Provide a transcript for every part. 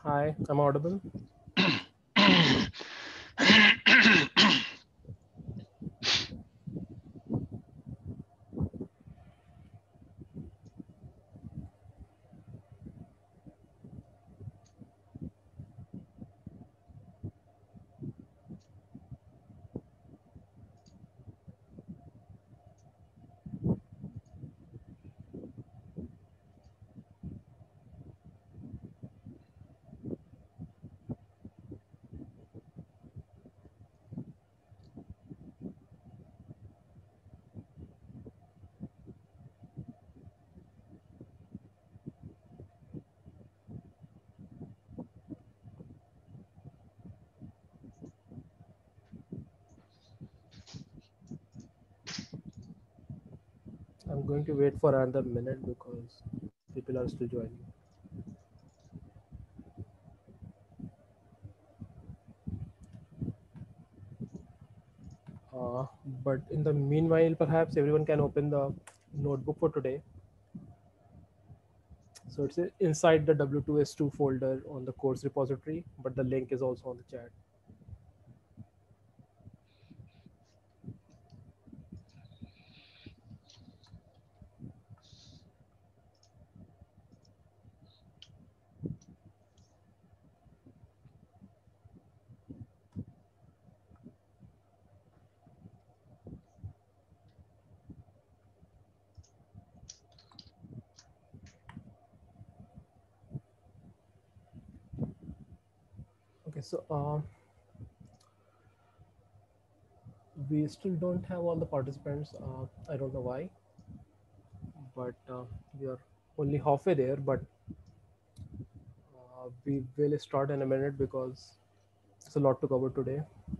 Hi, I'm audible. I'm going to wait for another minute because people are still joining. Uh, but in the meanwhile, perhaps everyone can open the notebook for today. So it's inside the W2S2 folder on the course repository, but the link is also on the chat. Okay, so we still don't have all the participants. I don't know why, but we are only halfway there. But we will start in a minute because it's a lot to cover today.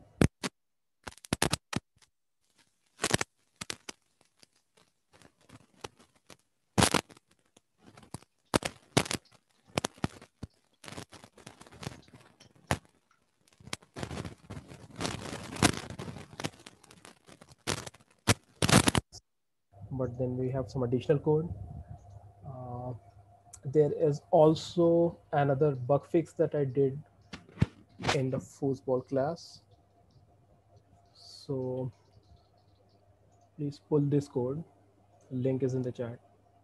But then we have some additional code. Uh, there is also another bug fix that I did in the foosball class. So please pull this code. Link is in the chat.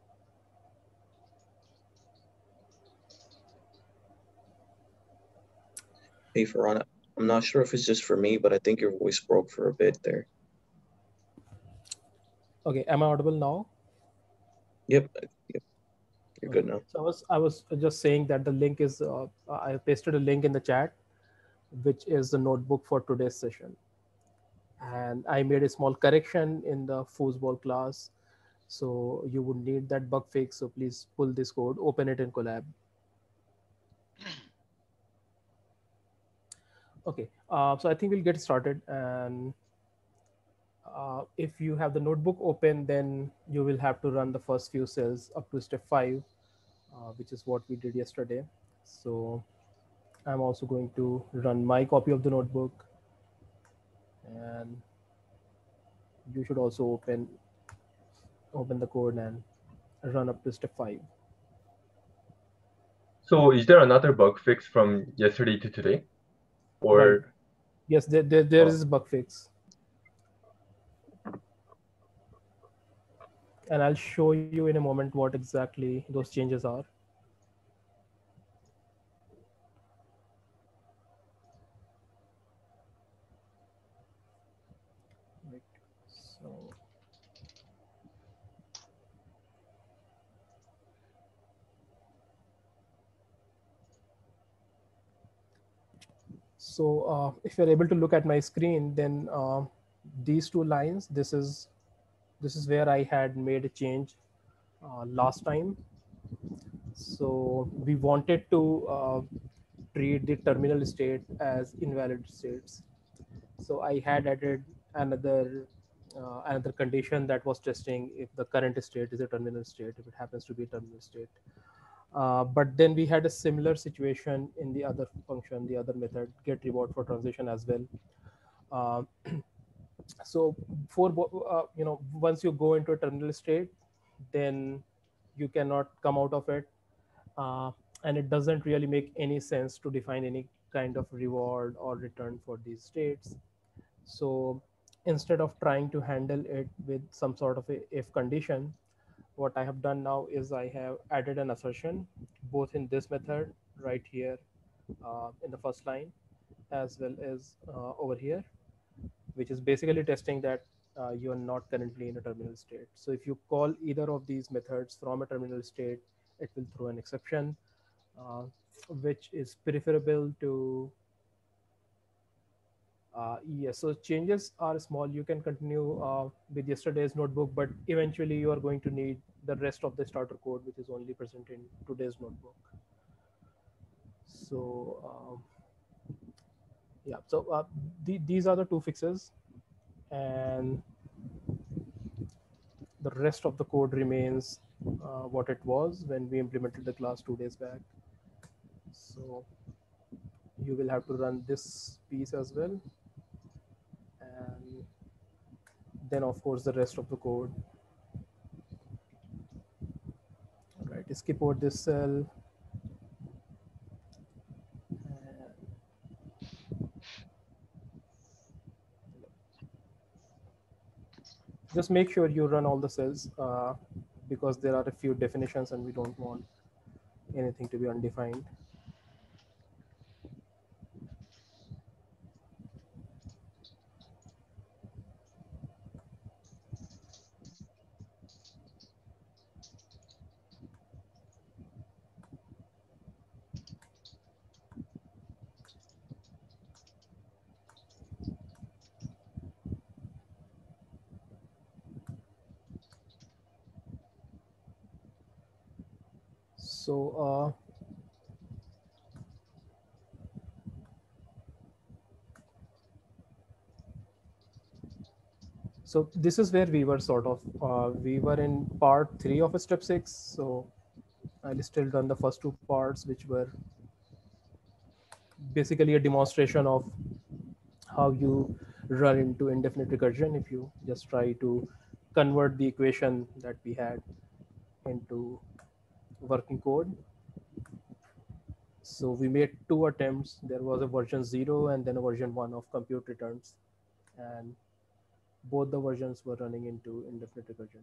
Hey, Farhan, I'm not sure if it's just for me, but I think your voice broke for a bit there. Okay, am I audible now? Yep, yep, you're Okay. good now. So I was just saying that the link is I pasted a link in the chat, which is the notebook for today's session, and I made a small correction in the foosball class. So you would need that bug fix. So please pull this code, open it in Collab. Okay, so I think we'll get started. And if you have the notebook open, then you will have to run the first few cells up to step 5, which is what we did yesterday. So I'm also going to run my copy of the notebook, and you should also open the code and run up to step 5. So is there another bug fix from yesterday to today? Right. Or Yes, there uh, is a bug fix, and I'll show you in a moment what exactly those changes are. Right. So if you're able to look at my screen, then these two lines, this is where I had made a change last time. So we wanted to treat the terminal state as invalid states. So I had added another condition that was testing if the current state is a terminal state, if it happens to be a terminal state. But then we had a similar situation in the other function, the other method, get reward for transition as well. Uh, so once you go into a terminal state, then you cannot come out of it. uh, and it doesn't really make any sense to define any kind of reward or return for these states. So instead of trying to handle it with some sort of a if condition, what I have done now is I have added an assertion both in this method right here in the first line, as well as over here, which is basically testing that you are not currently in a terminal state. So if you call either of these methods from a terminal state, it will throw an exception, uh, which is preferable to yes. So changes are small. You can continue with yesterday's notebook, but eventually you are going to need the rest of the starter code, which is only present in today's notebook. So yeah. So these are the two fixes, and the rest of the code remains what it was when we implemented the class 2 days back. So you will have to run this piece as well, and then of course the rest of the code. All right, skip over this cell. And just make sure you run all the cells because there are a few definitions and we don't want anything to be undefined. So so this is where we were sort of we were in part 3 of step 6. So I'll still run the first two parts, which were basically a demonstration of how you run into indefinite recursion if you just try to convert the equation that we had into working code. So we made two attempts. There was a version 0 and then a version 1 of compute returns, and both the versions were running into indefinite recursion.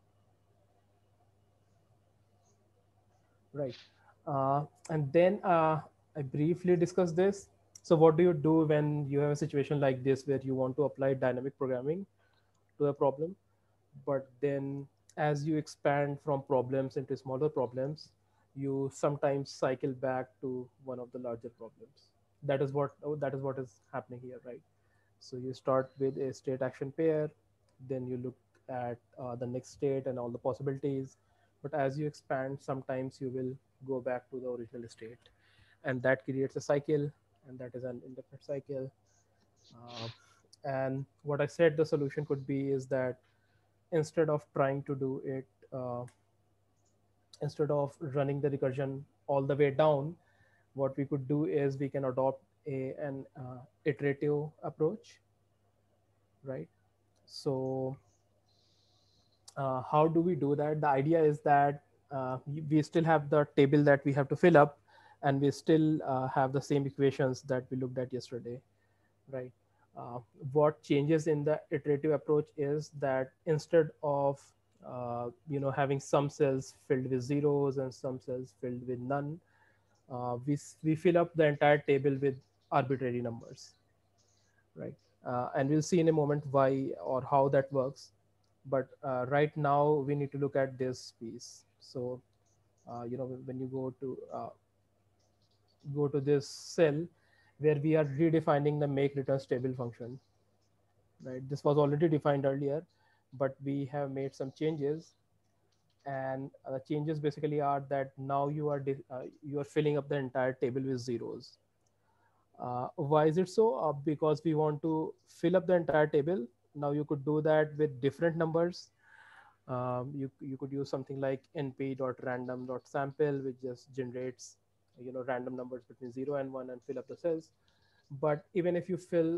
Right. And then I briefly discussed this. So what do you do when you have a situation like this where you want to apply dynamic programming to a problem, but then as you expand from problems into smaller problems, you sometimes cycle back to one of the larger problems. That is what is happening here, right? So you start with a state action pair, then you look at the next state and all the possibilities. But as you expand, sometimes you will go back to the original state, and that creates a cycle, and that is an indefinite cycle. Uh, and what I said the solution could be is that instead of trying to do it, instead of running the recursion all the way down, what we could do is we can adopt an iterative approach, right? So how do we do that? The idea is that we still have the table that we have to fill up, and we still have the same equations that we looked at yesterday, right? Uh, what changes in the iterative approach is that instead of having some cells filled with zeros and some cells filled with none, we fill up the entire table with arbitrary numbers, right? And we'll see in a moment why or how that works. But right now we need to look at this piece. So when you go to this cell where we are redefining the make return stable function, right? This was already defined earlier, but we have made some changes, and the changes basically are that now you are filling up the entire table with zeros. Why is it so? Because we want to fill up the entire table. Now you could do that with different numbers. You could use something like np.random.sample, which just generates random numbers between 0 and 1 and fill up the cells. But even if you fill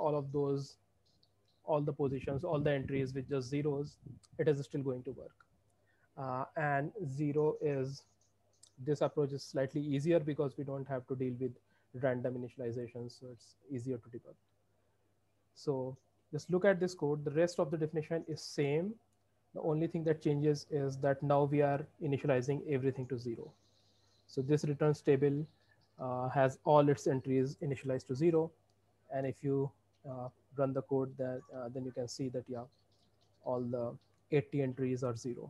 all the positions, all the entries with just zeros, it is still going to work. And zero is This approach is slightly easier because we don't have to deal with random initializations, so it's easier to debug. So just look at this code. The rest of the definition is same. The only thing that changes is that now we are initializing everything to 0. So this returns table has all its entries initialized to 0. And if you run the code, that then you can see that, yeah, all the 80 entries are 0.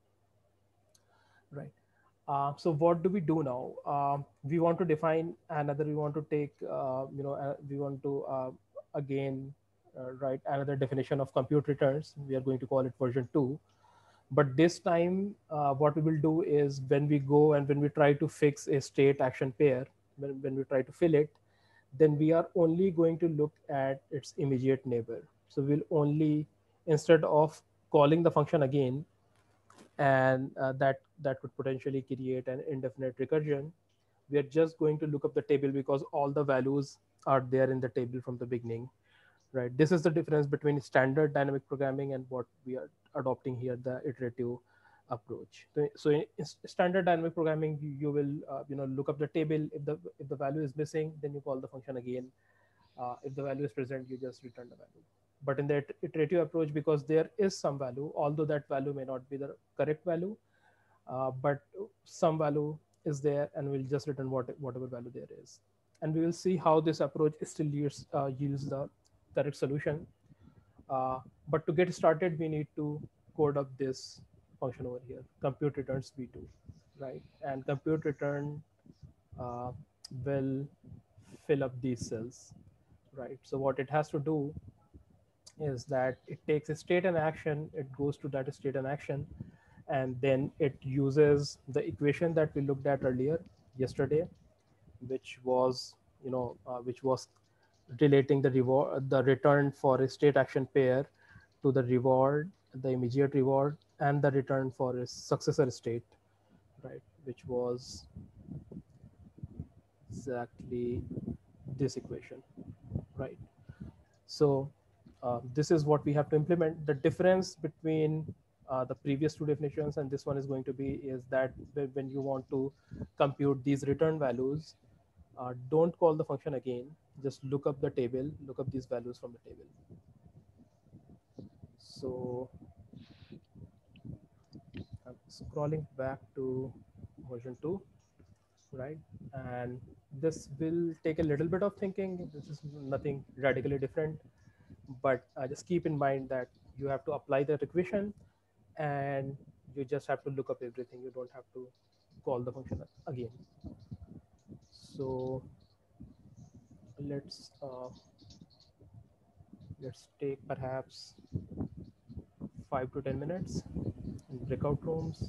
Right. So what do we do now? We want to define another. We want to take, we want to again write another definition of compute returns. We are going to call it version 2. But this time, what we will do is when we go and when we try to fix a state action pair, when we try to fill it, then we are only going to look at its immediate neighbor. So we'll only, instead of calling the function again, and that could potentially create an indefinite recursion, we are just going to look up the table because all the values are there in the table from the beginning, right? This is the difference between standard dynamic programming and what we are adopting here, the iterative approach. So in standard dynamic programming, you will look up the table. If the value is missing, then you call the function again. If the value is present, you just return the value. But in the iterative approach, because there is some value, although that value may not be the correct value, but some value is there, and we'll just return whatever value there is. And we will see how this approach still yields the correct solution. But to get started, we need to code up this function over here, compute returns v2, right? And compute return uh, will fill up these cells, right? So what it has to do is that it takes a state and action, it goes to that state and action, and then it uses the equation that we looked at earlier yesterday, which was which was relating the return for a state action pair to the reward, the immediate reward, and the return for a successor state, right? Which was exactly this equation, right? So this is what we have to implement. The difference between the previous two definitions and this one is going to be is that when you want to compute these return values, don't call the function again. Just look up the table, look up these values from the table. So I'm scrolling back to version 2, right? And this will take a little bit of thinking. This is nothing radically different, but just keep in mind that you have to apply that equation and you just have to look up everything. You don't have to call the function again. So let's take perhaps 5 to 10 minutes in breakout rooms.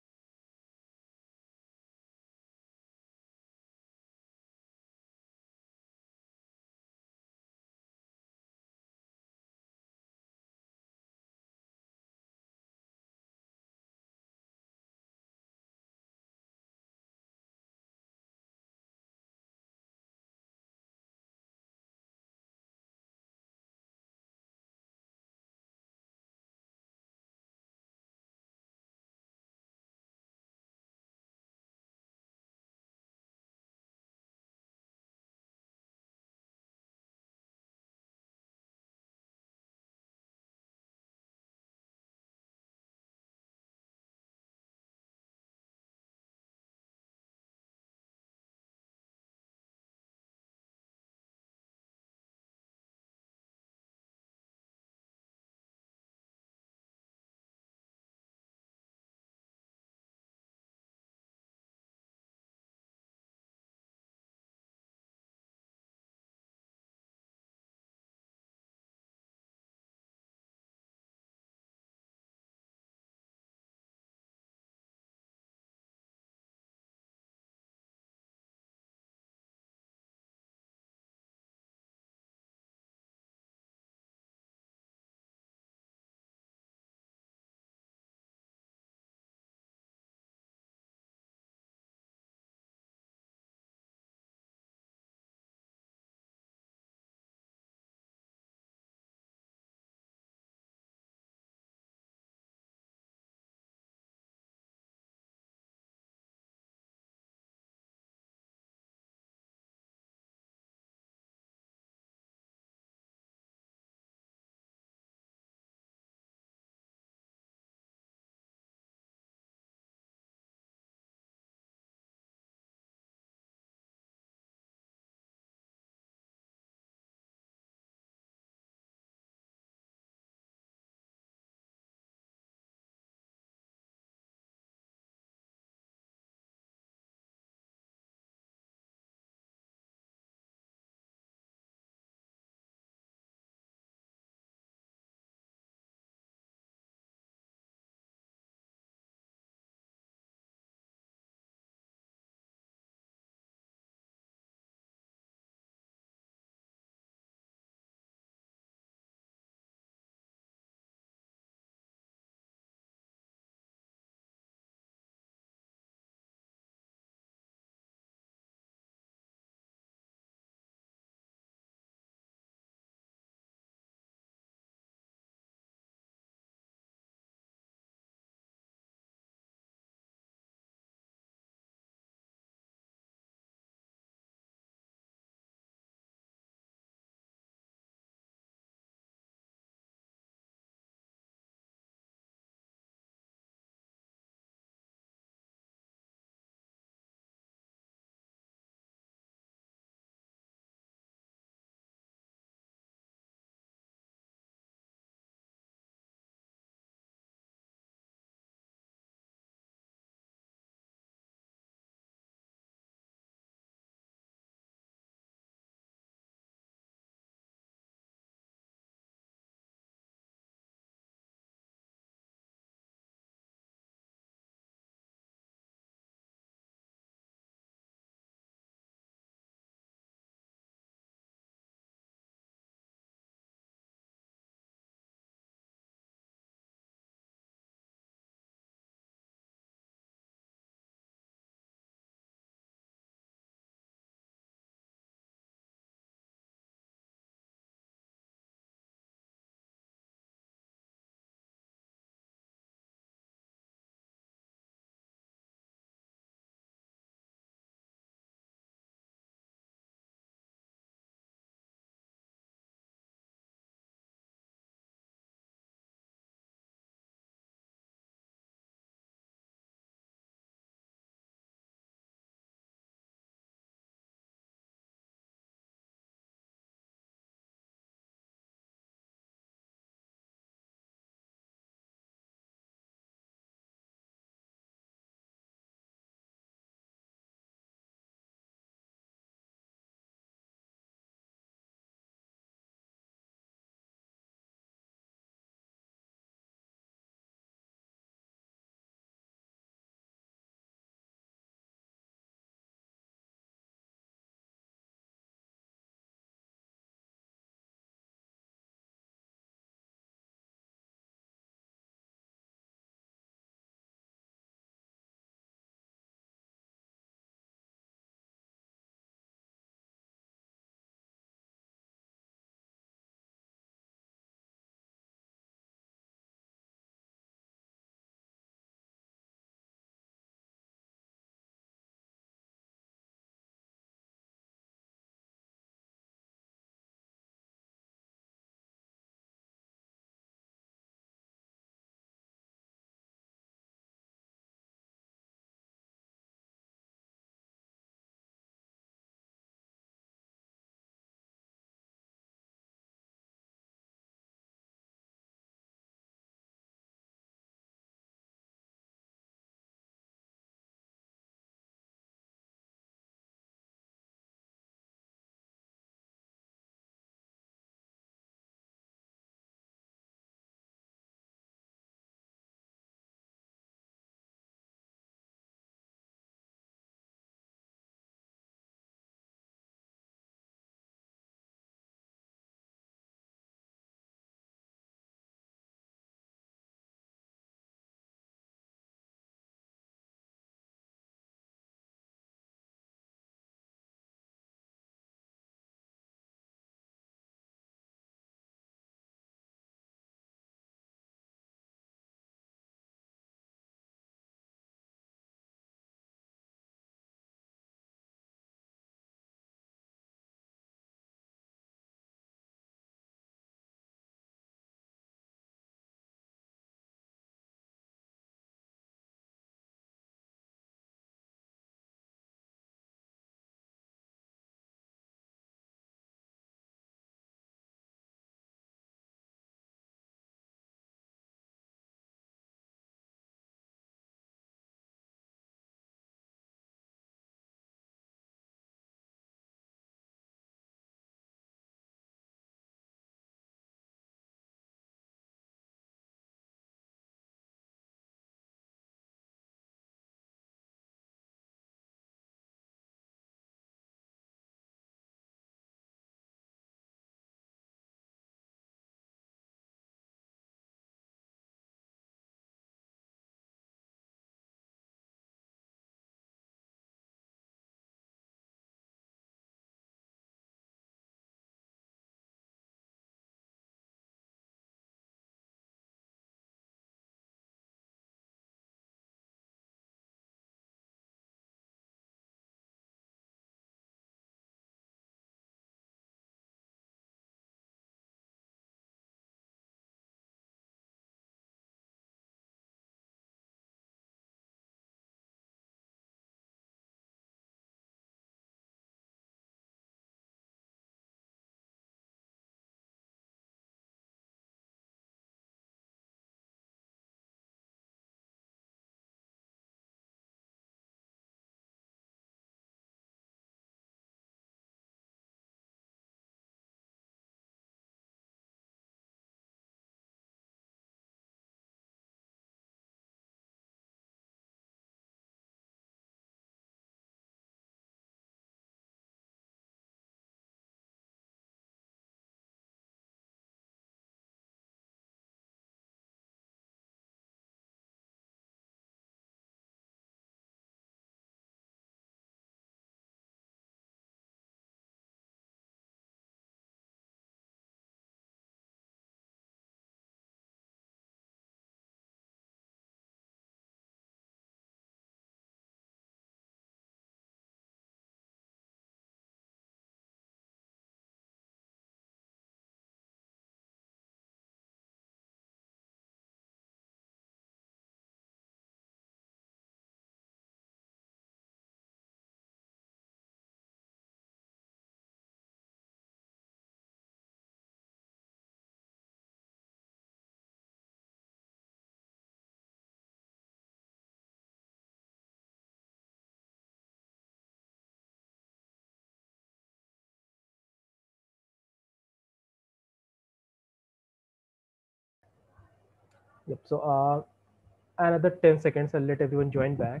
Yep. So another 10 seconds. I'll let everyone join back.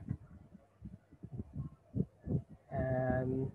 And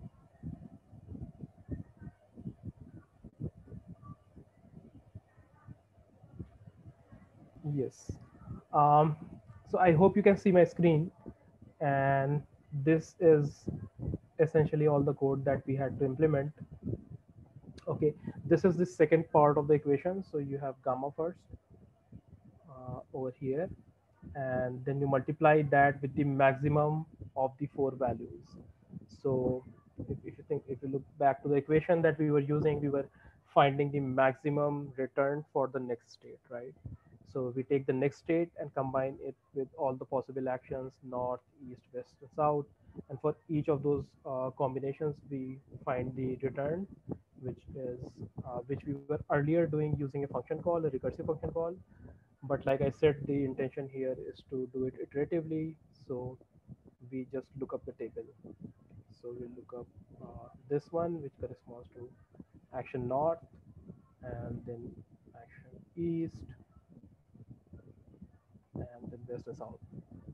yes. Um, so I hope you can see my screen. And this is essentially all the code that we had to implement. Okay, this is the second part of the equation. So you have gamma first over here, and then you multiply that with the maximum of the four values. So if you look back to the equation that we were using, we were finding the maximum return for the next state, right? So we take the next state and combine it with all the possible actions, north, east, west, and south. And for each of those combinations, we find the return, which we were earlier doing using a function call, a recursive function call. But like I said, the intention here is to do it iteratively. So we just look up the table. So we'll look up this one, which corresponds to action north, and then action east, and then west and south,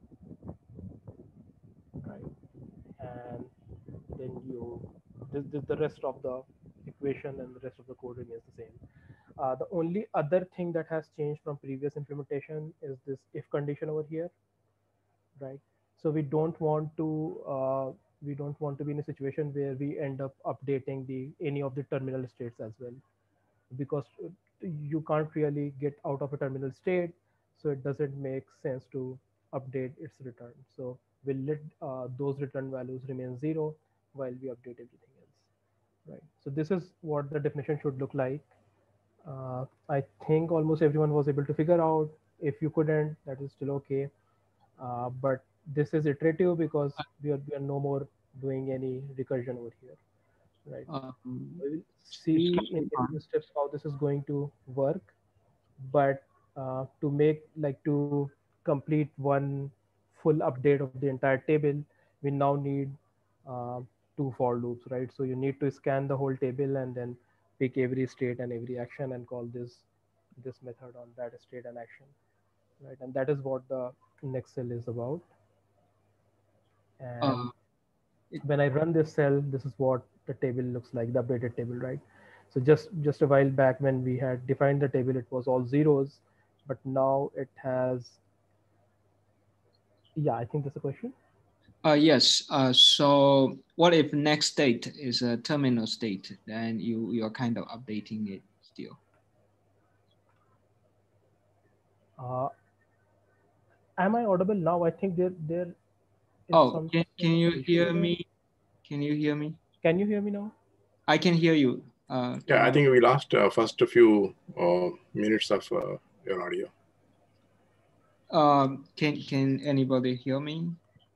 right? And then this the rest of the equation and the rest of the code remains the same. The only other thing that has changed from previous implementation is this if condition over here, right? So we don't want to be in a situation where we end up updating the any of the terminal states as well, because you can't really get out of a terminal state, so it doesn't make sense to update its return. So we'll let those return values remain zero while we update everything else, right? So this is what the definition should look like. I think almost everyone was able to figure out. If you couldn't, that is still okay. But this is iterative because we are no more doing any recursion over here, right? We will It's see in totally a few fine. steps how this is going to work. But to complete one full update of the entire table, we now need uh, two for loops, right? So you need to scan the whole table and then pick every state and every action and call this method on that state and action, right? And that is what the next cell is about. Uh, And it, when I run this cell, this is what the table looks like, the updated table, right? So just a while back when we had defined the table, it was all zeros, but now it has, yeah, I think that's a question. yes. So what if next state is a terminal state? Then you're kind of updating it still. Uh, am I audible now? I think there is Oh, some can sort of you issue hear there. me? Can you hear me? Can you hear me now? I can hear you. Yeah, I think we lost first a few minutes of your audio. Can anybody hear me?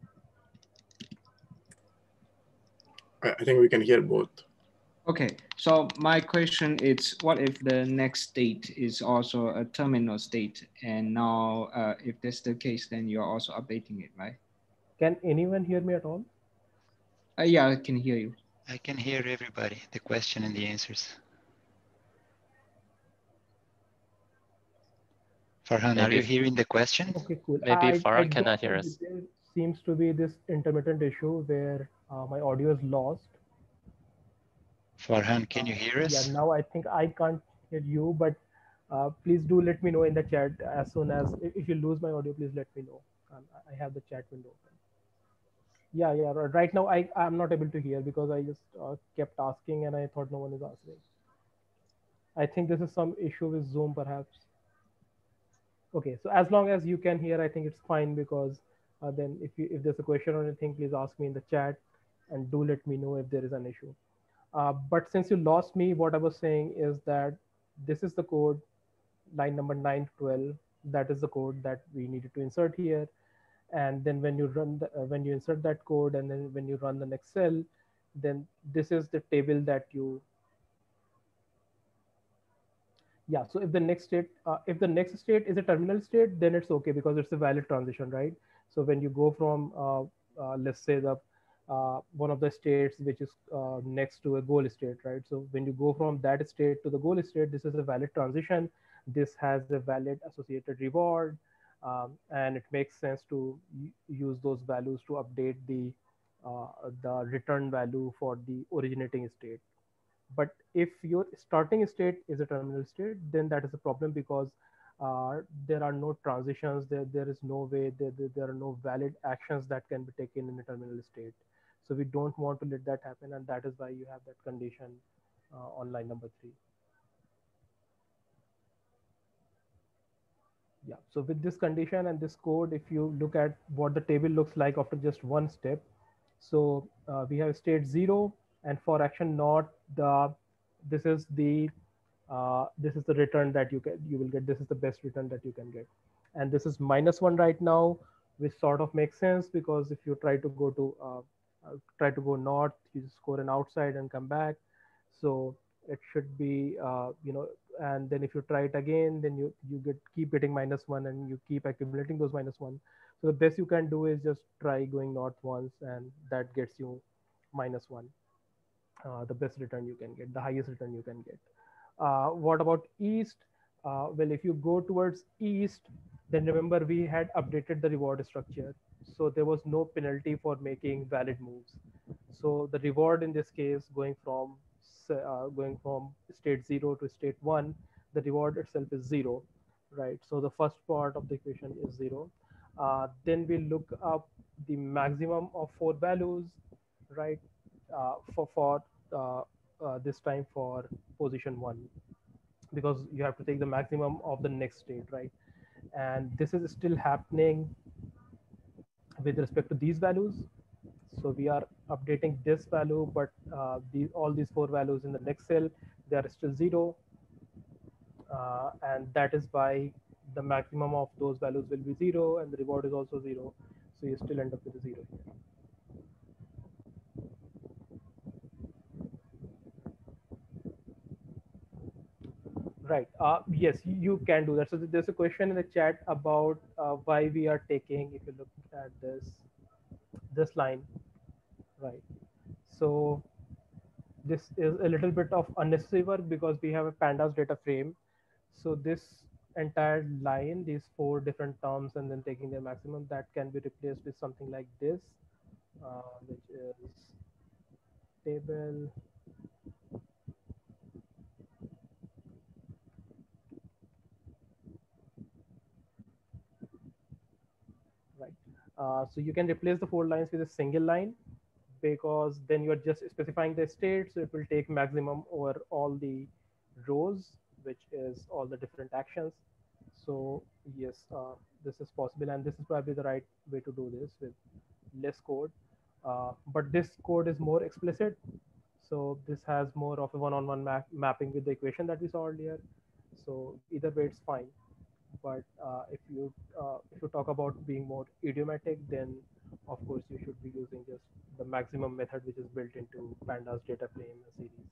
I think we can hear both. Okay, so my question is, what if the next state is also a terminal state? And now, if that's the case, then you're also updating it, right? Can anyone hear me at all? Yeah, I can hear you. I can hear everybody, the question and the answers. Farhan, are you hearing the question? Okay, cool. Maybe I Farhan don't cannot hear know. us. There seems to be this intermittent issue where my audio is lost. Farhan, can you hear Yeah, us? now I think I can't hear you, but please do let me know in the chat as soon as if you lose my audio, please let me know. I have the chat window open. Yeah. Right now I'm not able to hear because I just kept asking and I thought no one is answering. I think this is some issue with Zoom perhaps. Okay, so as long as you can hear, I think it's fine because then if there's a question or anything, please ask me in the chat and do let me know if there is an issue. But since you lost me, what I was saying is that this is the code, line number 9 to 12. That is the code that we needed to insert here. And then when you when you insert that code and then when you run the next cell, then this is the table that you, yeah. So if the next state is a terminal state, then it's okay because it's a valid transition, right? So when you go from let's say one of the states which is next to a goal state, right? So when you go from that state to the goal state, this is a valid transition. This has a valid associated reward, and it makes sense to use those values to update the return value for the originating state. But if your starting state is a terminal state, then that is a problem because there are no transitions, there is no way, there are no valid actions that can be taken in a terminal state. So we don't want to let that happen, and that is why you have that condition on line number 3. Yeah, so with this condition and this code, if you look at what the table looks like after just one step, so we have state 0, and for action not, this is the return that you will get. This is the best return that you can get, and this is -1 right now, which sort of makes sense because if you try to go north, you score an outside and come back. So it should be and then if you try it again, then you keep getting -1 and you keep accumulating those -1. So the best you can do is just try going north once, and that gets you -1. The best return you can get, the highest return you can get. What about east? Well, if you go towards east, then remember we had updated the reward structure. So there was no penalty for making valid moves. So the reward in this case, going from state 0 to state 1, the reward itself is 0, right? So the first part of the equation is 0. Then we look up the maximum of 4 values, right? For this time for position 1, because you have to take the maximum of the next state, right? And this is still happening with respect to these values. So we are updating this value, but all these 4 values in the next cell, they are still 0. And that is why the maximum of those values will be 0, and the reward is also 0. So you still end up with a 0 here. Right. Yes, you can do that. So there's a question in the chat about why we are taking, if you look at this line, right? So this is a little bit of unnecessary work because we have a pandas data frame. So this entire line, these 4 different terms, and then taking their maximum, that can be replaced with something like this, which is table. Right. So you can replace the 4 lines with a single line, because then you're just specifying the state, so it will take maximum over all the rows, which is all the different actions. So yes, this is possible, and this is probably the right way to do this with less code. But this code is more explicit, so this has more of a one-on-one mapping with the equation that we saw earlier. So either way, it's fine. But if you talk about being more idiomatic, then of course you should be using just the maximum method, which is built into pandas data frame series.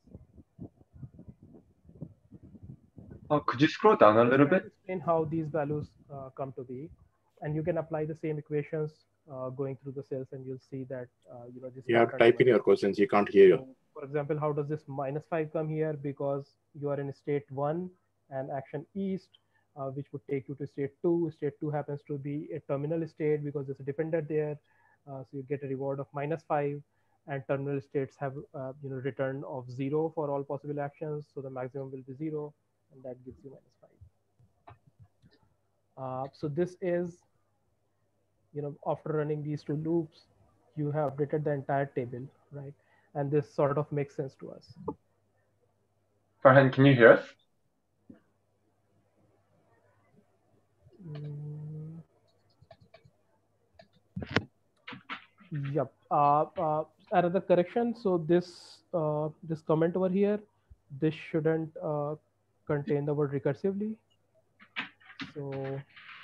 Could you scroll down a little bit? Explain how these values come to be, and you can apply the same equations going through the cells, and you'll see that this. You have to type in your questions. You can't hear you. So, for example, how does this -5 come here? Because you are in state 1 and action east, which would take you to state 2. State 2 happens to be a terminal state because there's a defender there. So you get a reward of -5, and terminal states have return of 0 for all possible actions. So the maximum will be 0, and that gives you -5. So this is, after running these 2 loops, you have updated the entire table, right? And this sort of makes sense to us. Farhan, can you hear us? Yep. Another correction. So this comment over here, this shouldn't contain the word recursively. So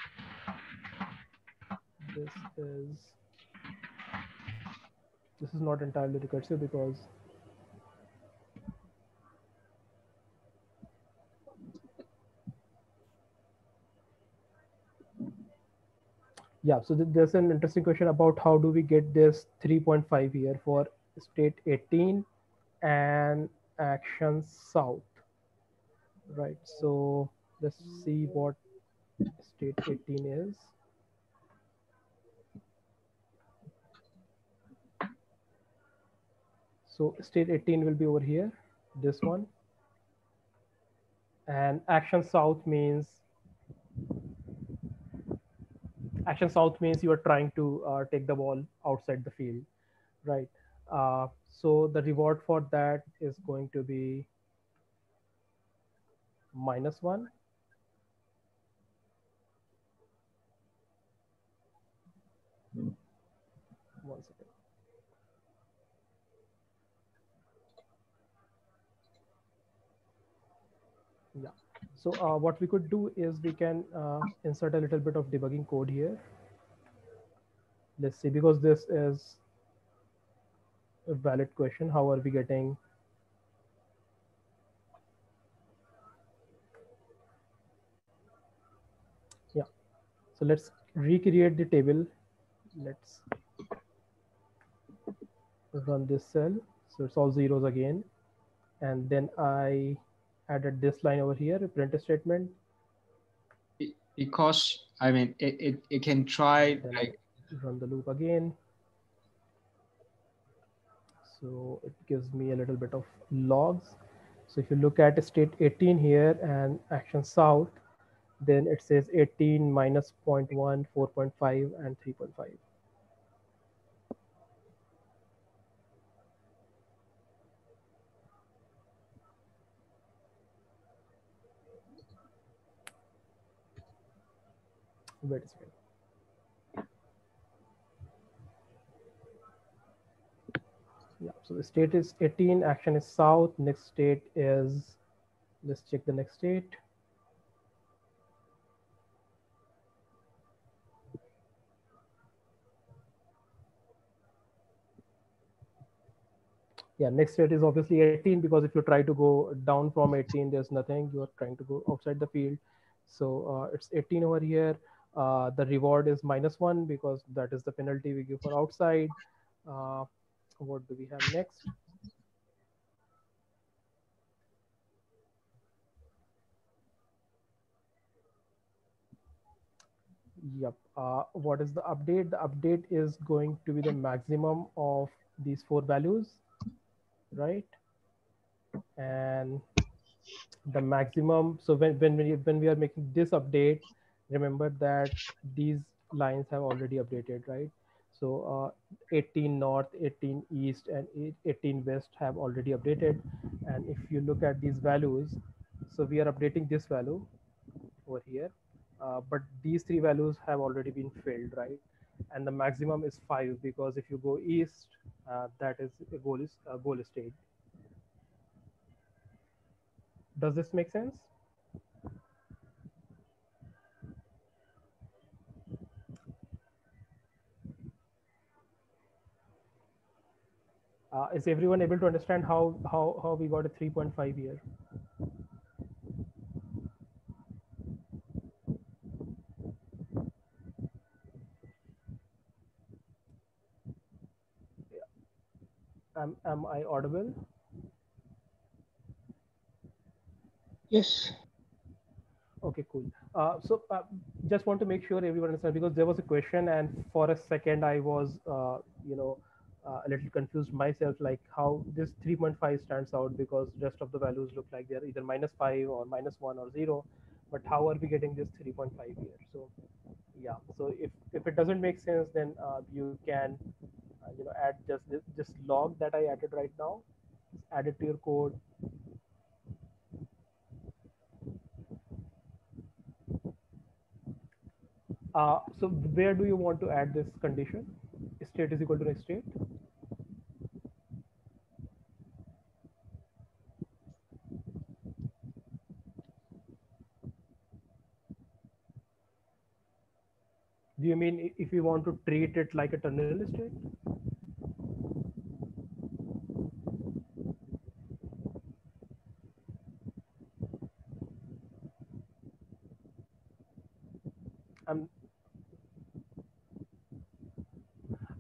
this is not entirely recursive because Yeah, so there's an interesting question about how do we get this 3.5 here for state 18 and action south, right? So let's see what state 18 is. So state 18 will be over here, this one. And action south means you are trying to take the ball outside the field, right? So the reward for that is going to be -1. One second. Yeah. So what we could do is we can insert a little bit of debugging code here. Let's see, because this is a valid question. How are we getting? Yeah. So let's recreate the table. Let's run this cell. So it's all zeros again. And then I added this line over here, a print statement. Because I mean, it can try Then like I run the loop again. So it gives me a little bit of logs. So if you look at state 18 here and action south, then it says 18 minus 0.1, 4.5, and 3.5. Wait a second. Yeah, so the state is 18, action is south, next state is, let's check the next state. Yeah, next state is obviously 18, because if you try to go down from 18, there's nothing, you're trying to go outside the field. So it's 18 over here. The reward is -1 because that is the penalty we give for outside. What do we have next? Yep. What is the update? The update is going to be the maximum of these 4 values, right? And the maximum. So when we are making this update, remember that these lines have already updated, right? So 18 north, 18 east, and 18 west have already updated. And if you look at these values, so we are updating this value over here, but these 3 values have already been filled, right? And the maximum is 5, because if you go east, that is a goal state. Does this make sense? Is everyone able to understand how we got a 3.5 here? Am I audible? Yes. Okay, cool. So just want to make sure everyone understands, because there was a question and for a second I was, a little confused myself, like how this 3.5 stands out, because rest of the values look like they're either -5 or -1 or 0. But how are we getting this 3.5 here? So yeah, so if it doesn't make sense, then you can add just this log that I added right now, add it to your code. So where do you want to add this condition? State is equal to next state. Do you mean if you want to treat it like a terminal state? I'm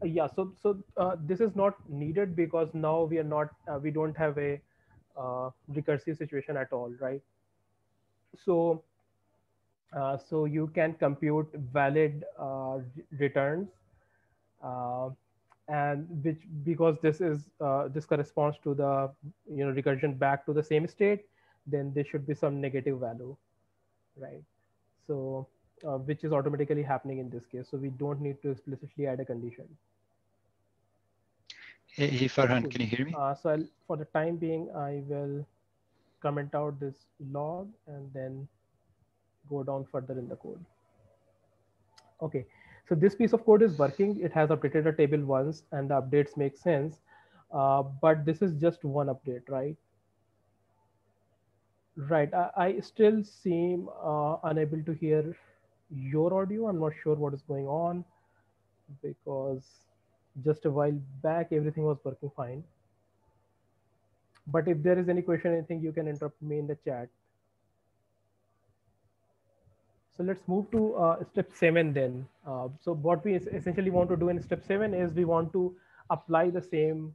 Yeah, so this is not needed because now we are not we don't have a recursive situation at all, right? So so you can compute valid returns, uh, and which, because this is this corresponds to the recursion back to the same state, then there should be some negative value, right? So which is automatically happening in this case, so we don't need to explicitly add a condition. Hey, Farhan, Cool. can you hear me? So for the time being, I will comment out this log and then go down further in the code. Okay, so this piece of code is working. It has updated a table once and the updates make sense. But this is just one update, right? Right, I still seem unable to hear your audio. I'm not sure what is going on because just a while back, everything was working fine. But if there is any question, anything, you can interrupt me in the chat. So let's move to step 7 then. So what we essentially want to do in step 7 is we want to apply the same.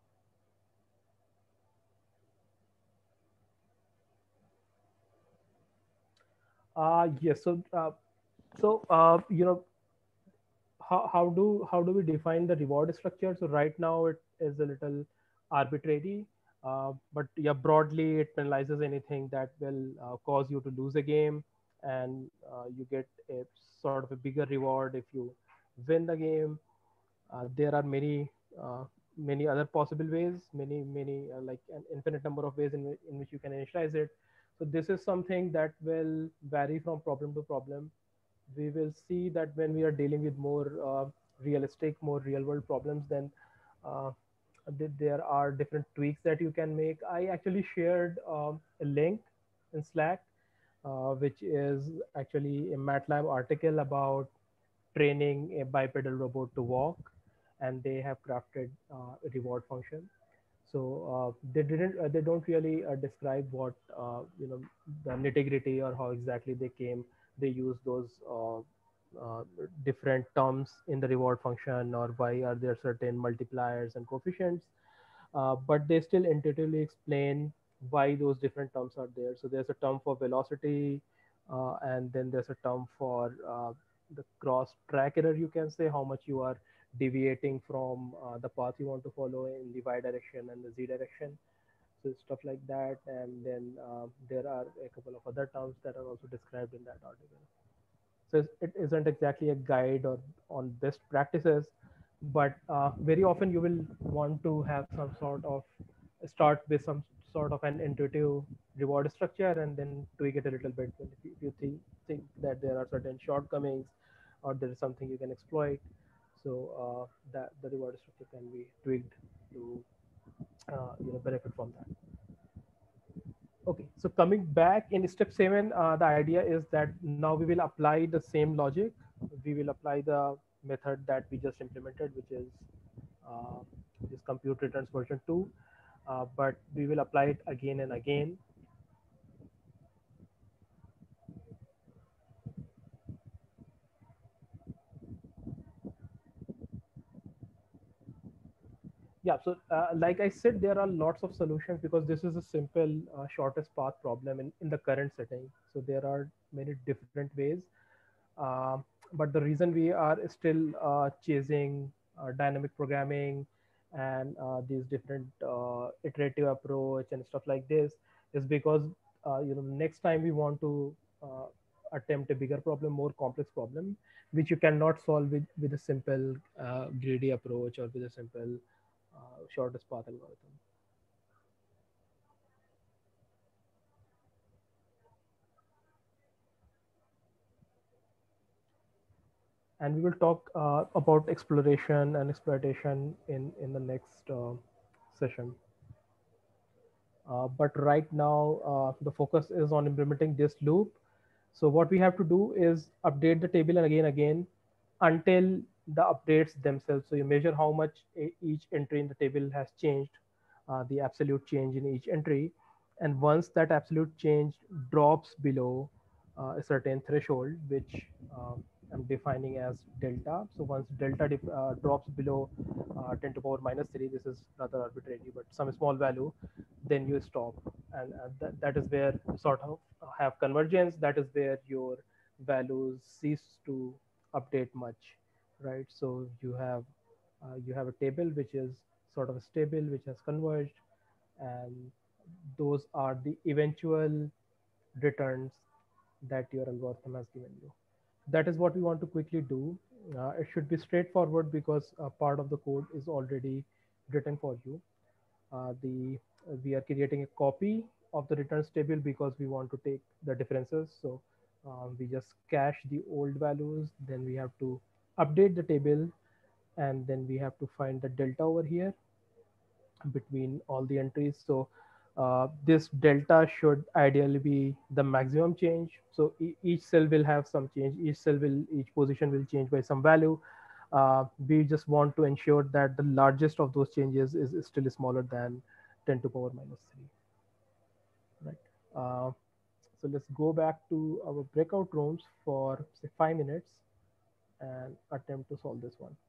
Yes. So how do we define the reward structure? So right now it is a little arbitrary, but yeah, broadly it penalizes anything that will cause you to lose a game, and you get a sort of a bigger reward if you win the game. There are uh, many other possible ways, many like an infinite number of ways in which you can initialize it. So this is something that will vary from problem to problem. We will see that when we are dealing with more realistic, more real world problems, then uh, there are different tweaks that you can make. I actually shared a link in Slack, which is actually a MATLAB article about training a bipedal robot to walk, and they have crafted a reward function. So they don't really describe what the nitty gritty or how exactly they came. They use those uh, different terms in the reward function, or why are there certain multipliers and coefficients, but they still intuitively explain why those different terms are there. So there's a term for velocity, and then there's a term for the cross track error, you can say, how much you are deviating from the path you want to follow in the y direction and the z direction. So stuff like that. And then there are a couple of other terms that are also described in that article. So it isn't exactly a guide or on best practices, but very often you will want to have some sort of start with some sort of an intuitive reward structure and then tweak it a little bit if you think that there are certain shortcomings or there is something you can exploit. So that the reward structure can be tweaked to benefit from that. Okay, so coming back in step 7, the idea is that now we will apply the same logic. We will apply the method that we just implemented, which is this compute returns version 2, but we will apply it again and again. Yeah, so like I said, there are lots of solutions because this is a simple shortest path problem in the current setting. So there are many different ways. Uh, but the reason we are still chasing dynamic programming and these different iterative approach and stuff like this is because next time we want to attempt a bigger problem, more complex problem, which you cannot solve with a simple greedy approach or with a simple shortest path algorithm. And we will talk about exploration and exploitation in the next session. But right now, the focus is on implementing this loop. So what we have to do is update the table and again until the updates themselves. So you measure how much each entry in the table has changed, the absolute change in each entry. And once that absolute change drops below a certain threshold, which I'm defining as delta. So once delta drops below 10 to power minus 3, this is rather arbitrary, but some small value, then you stop. And that is where you sort of have convergence. That is where your values cease to update much, right? So you have a table which is sort of stable, which has converged, and those are the eventual returns that your algorithm has given you. That is what we want to quickly do. It should be straightforward because part of the code is already written for you. The We are creating a copy of the returns table because we want to take the differences. So we just cache the old values, then we have to update the table, and then we have to find the delta over here between all the entries. So this delta should ideally be the maximum change. So each cell will have some change. Each position will change by some value. We just want to ensure that the largest of those changes is still smaller than 10 to power minus 3. Right. So let's go back to our breakout rooms for say 5 minutes and attempt to solve this one.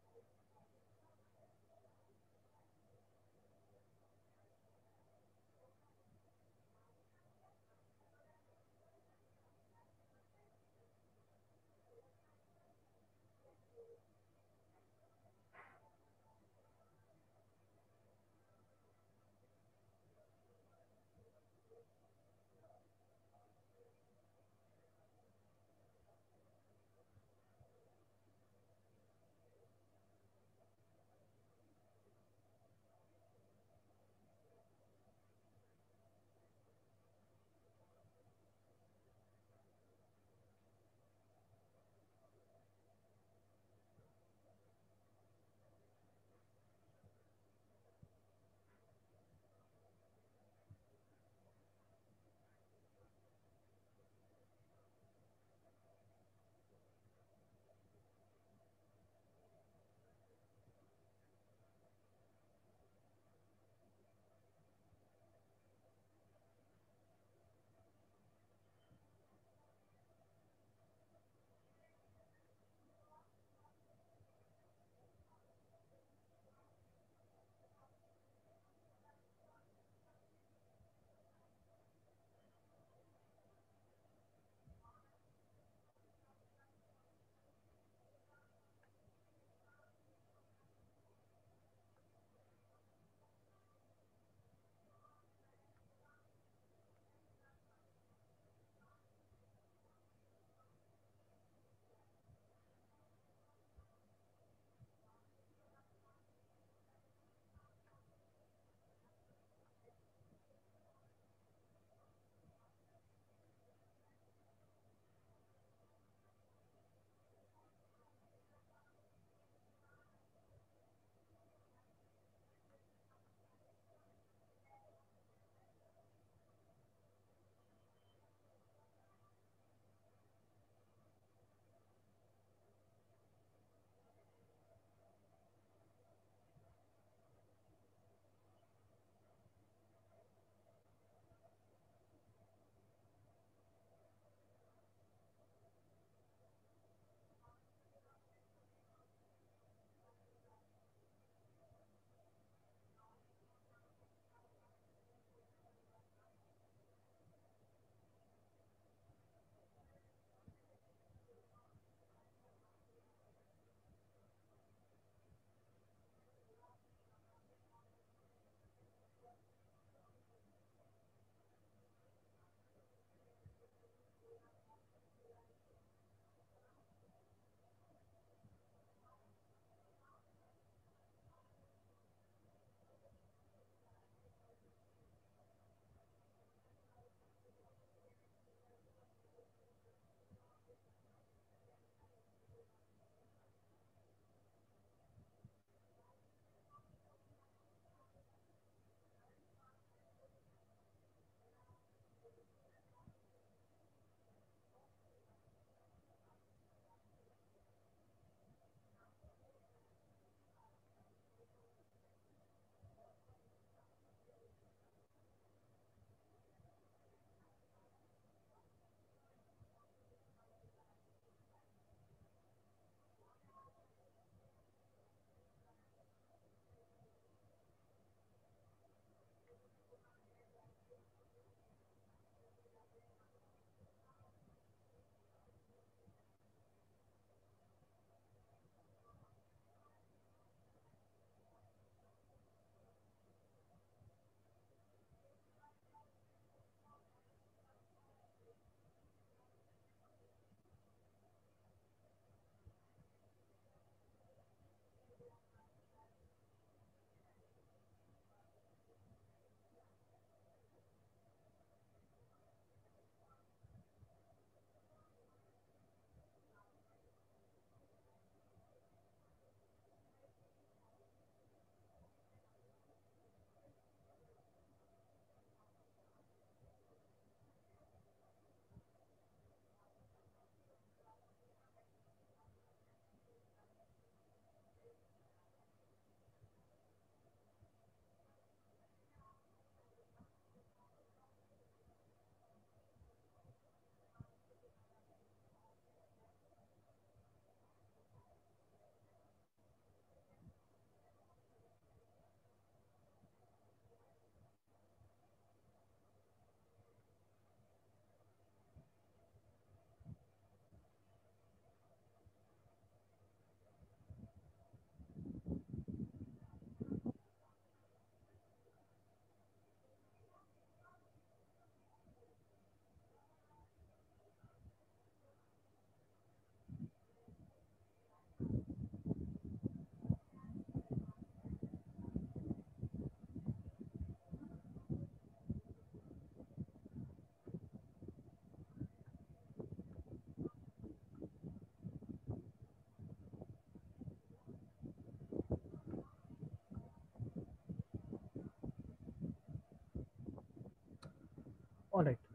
All right.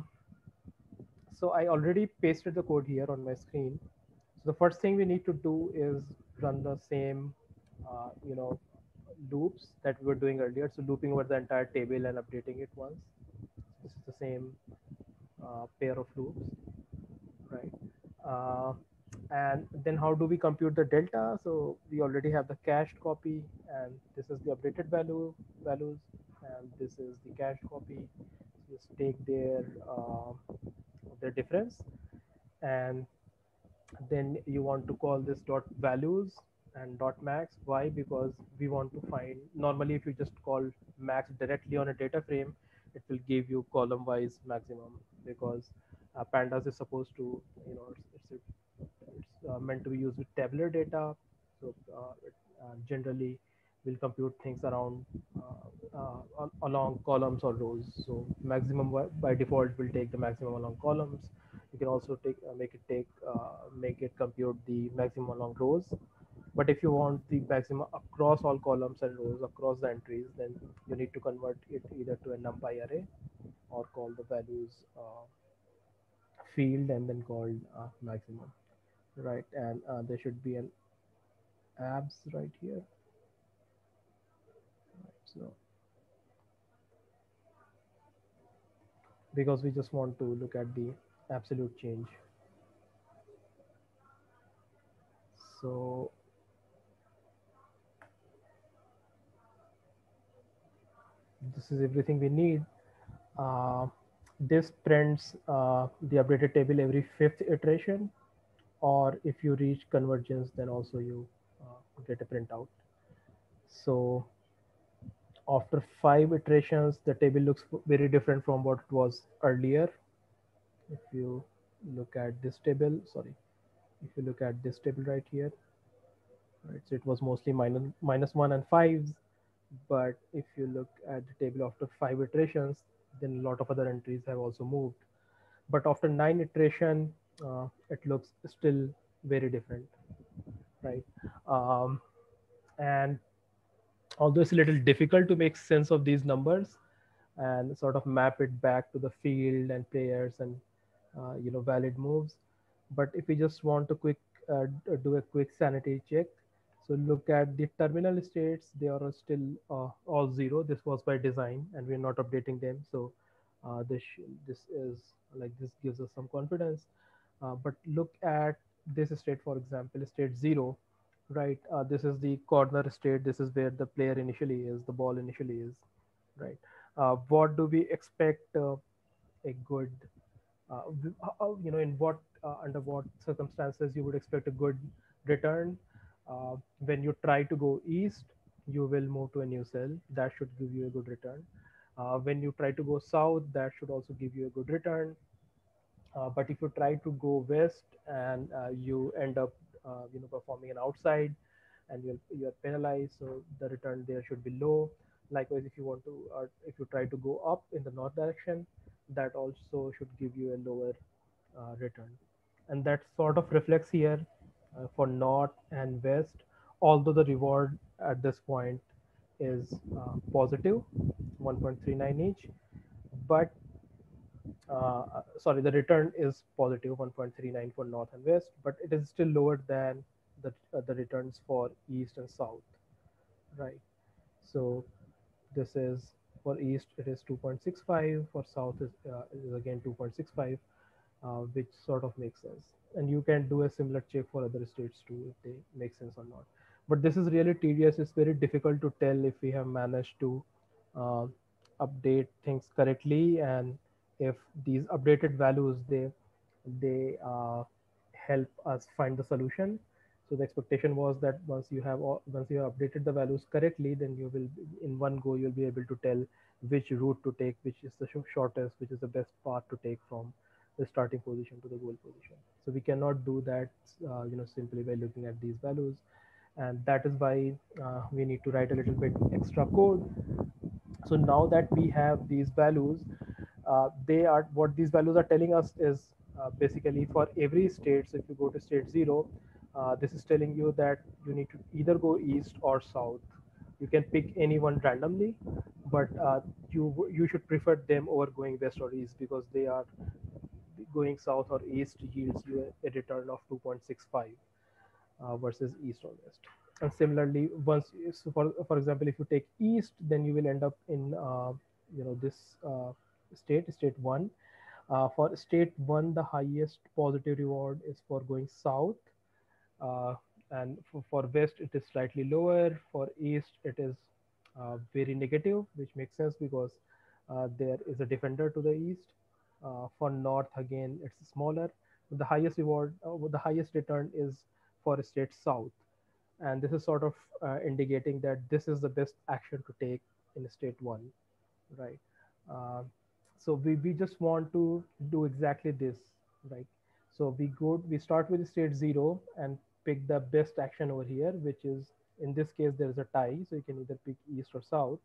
So I already pasted the code here on my screen. So the first thing we need to do is run the same, loops that we were doing earlier. So looping over the entire table and updating it once. This is the same pair of loops, right? Uh, and then how do we compute the delta? So we already have the cached copy, and this is the updated values, and this is the cached copy. Just take their difference, and then you want to call this dot values and dot max. Why? Because we want to find, normally if you just call max directly on a data frame, it will give you column wise maximum, because pandas is supposed to, it's meant to be used with tabular data. So it generally will compute things around along columns or rows. So maximum by default will take the maximum along columns. You can also make it compute the maximum along rows. But if you want the maximum across all columns and rows across the entries, then you need to convert it either to a numpy array or call the values field and then called maximum, right? And there should be an abs right here. Right, so because we just want to look at the absolute change. So this is everything we need. This prints the updated table every 5th iteration, or if you reach convergence, then also you get a printout. So after 5 iterations, the table looks very different from what it was earlier. If you look at this table, if you look at this table right here, right, so it was mostly -1 and 5s. But if you look at the table after 5 iterations, then a lot of other entries have also moved. But after 9 iteration, it looks still very different, right? And although it's a little difficult to make sense of these numbers and sort of map it back to the field and players and valid moves, but if we just want to do a quick sanity check, so look at the terminal states, they are still all 0. This was by design and we're not updating them. So this is like, this gives us some confidence. But look at this state, for example, state 0, right? This is the corner state. This is where the player initially is, the ball initially is, right? What do we expect a good, in what, under what circumstances you would expect a good return? When you try to go east, you will move to a new cell. That should give you a good return. When you try to go south, that should also give you a good return. But if you try to go west and you end up, performing an outside, and you're penalized, so the return there should be low. Likewise, if you try to go up in the north direction, that also should give you a lower return. And that sort of reflects here for north and west, although the reward at this point is positive 1.39 each, but sorry, the return is positive 1.39 for north and west, but it is still lower than the returns for east and south, right? So this is for east, it is 2.65, for south is again 2.65, which sort of makes sense. And you can do a similar check for other states too, if they make sense or not. But this is really tedious. It's very difficult to tell if we have managed to uh, update things correctly, and if these updated values, they help us find the solution. So the expectation was that once you have updated the values correctly, then you will, in one go, you'll be able to tell which route to take, which is the shortest, which is the best path to take from the starting position to the goal position. So we cannot do that, simply by looking at these values, and that is why we need to write a little bit extra code. So now that we have these values, what these values are telling us is basically for every state. So if you go to state 0, this is telling you that you need to either go east or south, You can pick anyone randomly, but you should prefer them over going west or east, because they are going south or east yields you a return of 2.65 versus east or west. And similarly, once so for example, if you take east, then you will end up in this state one. For state one, the highest positive reward is for going south, uh, and for west it is slightly lower. For east it is very negative, which makes sense because there is a defender to the east. For north, again, it's smaller. The highest reward, the highest return is for state south, and this is sort of indicating that this is the best action to take in state one, right? Uh, so we just want to do exactly this, right? So we start with state zero and pick the best action over here, which is, in this case, there is a tie, so you can either pick east or south.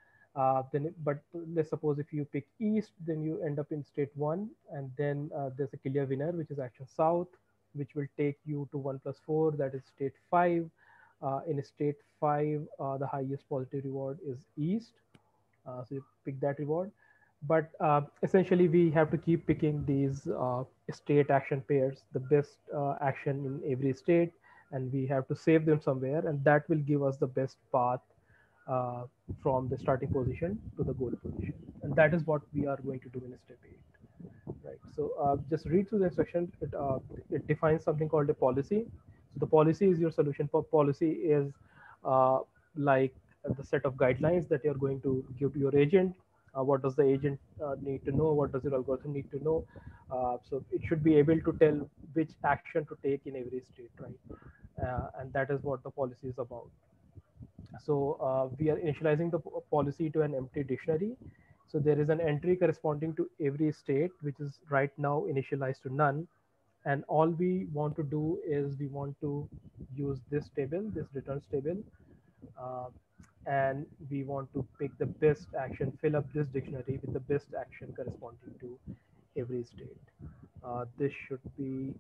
But let's suppose if you pick east, then you end up in state one, and then there's a clear winner, which is action south, which will take you to 1+4, that is state five. In state five, the highest positive reward is east, so you pick that reward. But essentially, we have to keep picking these state action pairs, the best action in every state, and we have to save them somewhere, and that will give us the best path uh, from the starting position to the goal position. And that is what we are going to do in step 8. Right. So just read through the instruction. It defines something called a policy. So the policy is your solution. Policy is like the set of guidelines that you're going to give to your agent. What does the agent need to know? What does your algorithm need to know? So it should be able to tell which action to take in every state, right? And that is what the policy is about. So we are initializing the policy to an empty dictionary. So there is an entry corresponding to every state, which is right now initialized to none. And all we want to do is we want to use this table, this returns table, uh, and we want to pick the best action, fill up this dictionary with the best action corresponding to every state. This should be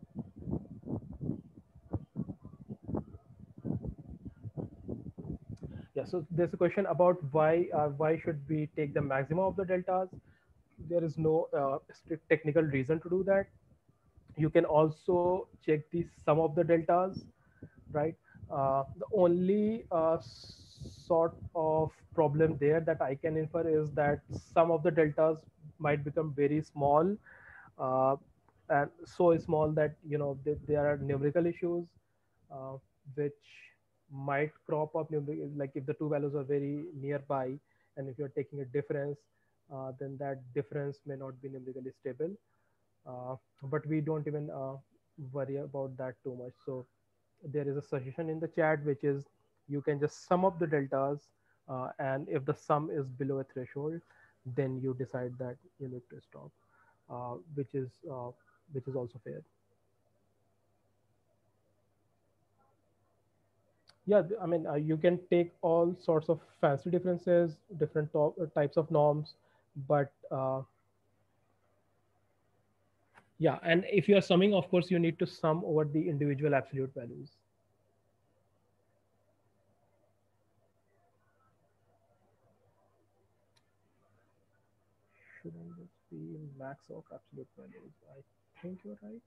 yeah. So there's a question about why should we take the maximum of the deltas. There is no strict technical reason to do that. You can also check the sum of the deltas, right? The only sort of problem there that I can infer is that some of the deltas might become very small, uh, and so small that there are numerical issues uh, which might crop up, like if the two values are very nearby, and if you're taking a difference, then that difference may not be numerically stable. But we don't even worry about that too much. So there is a suggestion in the chat, which is you can just sum up the deltas, and if the sum is below a threshold, then you decide that you need to stop, which is also fair. Yeah, I mean, you can take all sorts of fancy differences, different types of norms, but yeah, and if you are summing, of course, you need to sum over the individual absolute values. Shouldn't this be max of absolute values? I think you're right.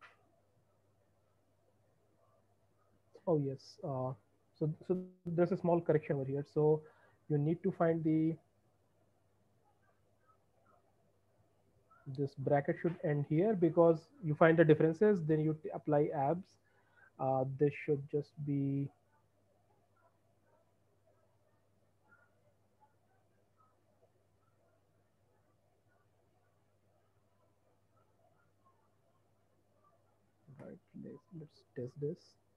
Oh yes. So there's a small correction over here. So you need to find this bracket should end here, because you find the differences, then you apply abs. This should just be right. Let's test this.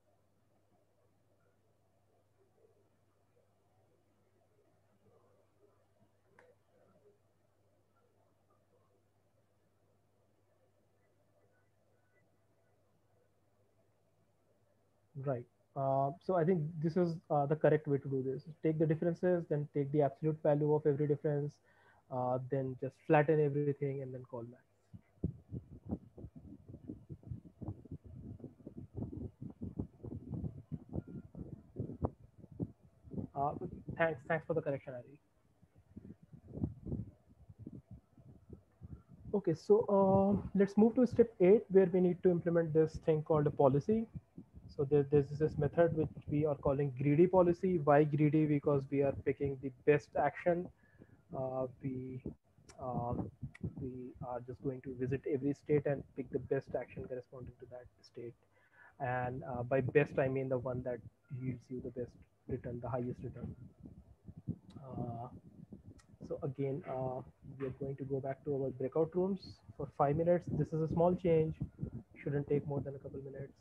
Right. So I think this is the correct way to do this. Take the differences, then take the absolute value of every difference, then just flatten everything and then call max. Thanks for the correction, Ari. Okay, so let's move to step 8, where we need to implement this thing called a policy. So there's this method which we are calling greedy policy. Why greedy? Because we are picking the best action. We are just going to visit every state and pick the best action corresponding to that state. And by best, I mean the one that yields you the best return, the highest return. So again, we are going to go back to our breakout rooms for 5 minutes. This is a small change, shouldn't take more than a couple minutes.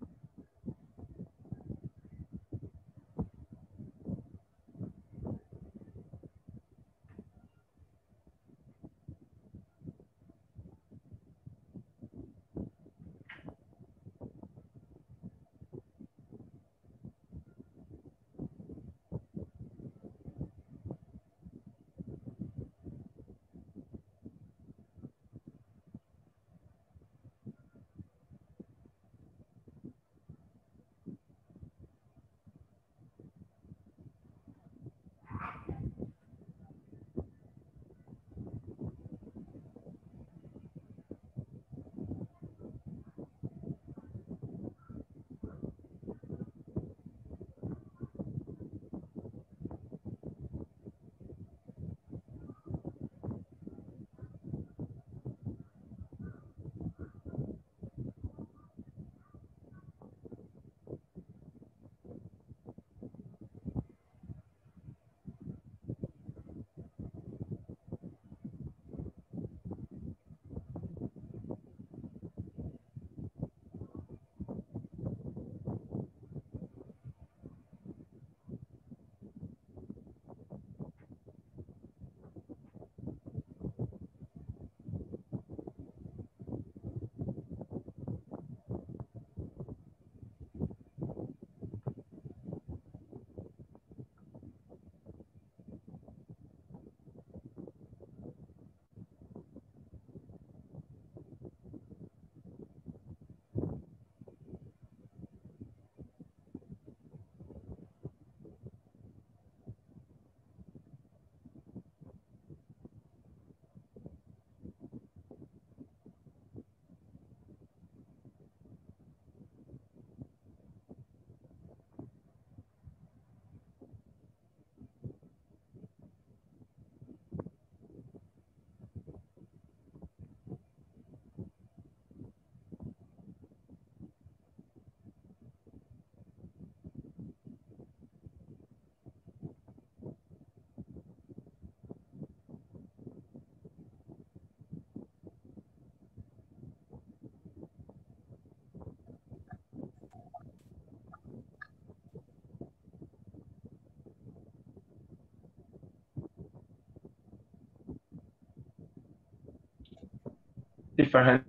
See, Farhan,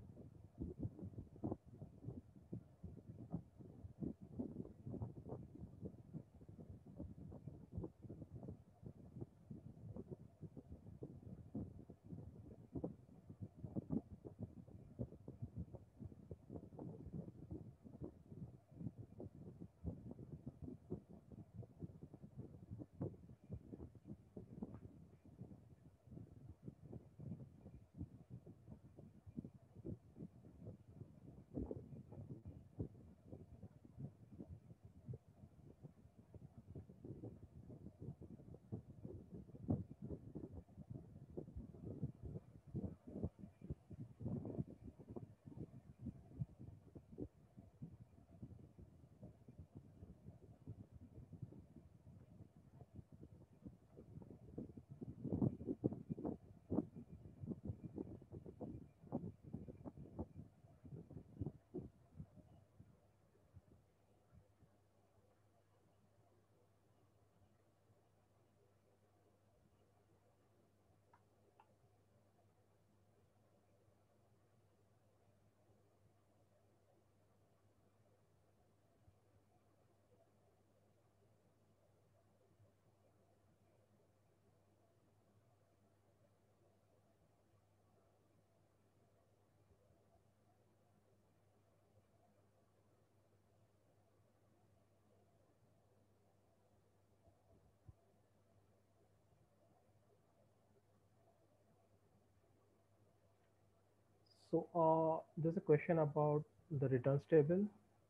So there's a question about the returns table.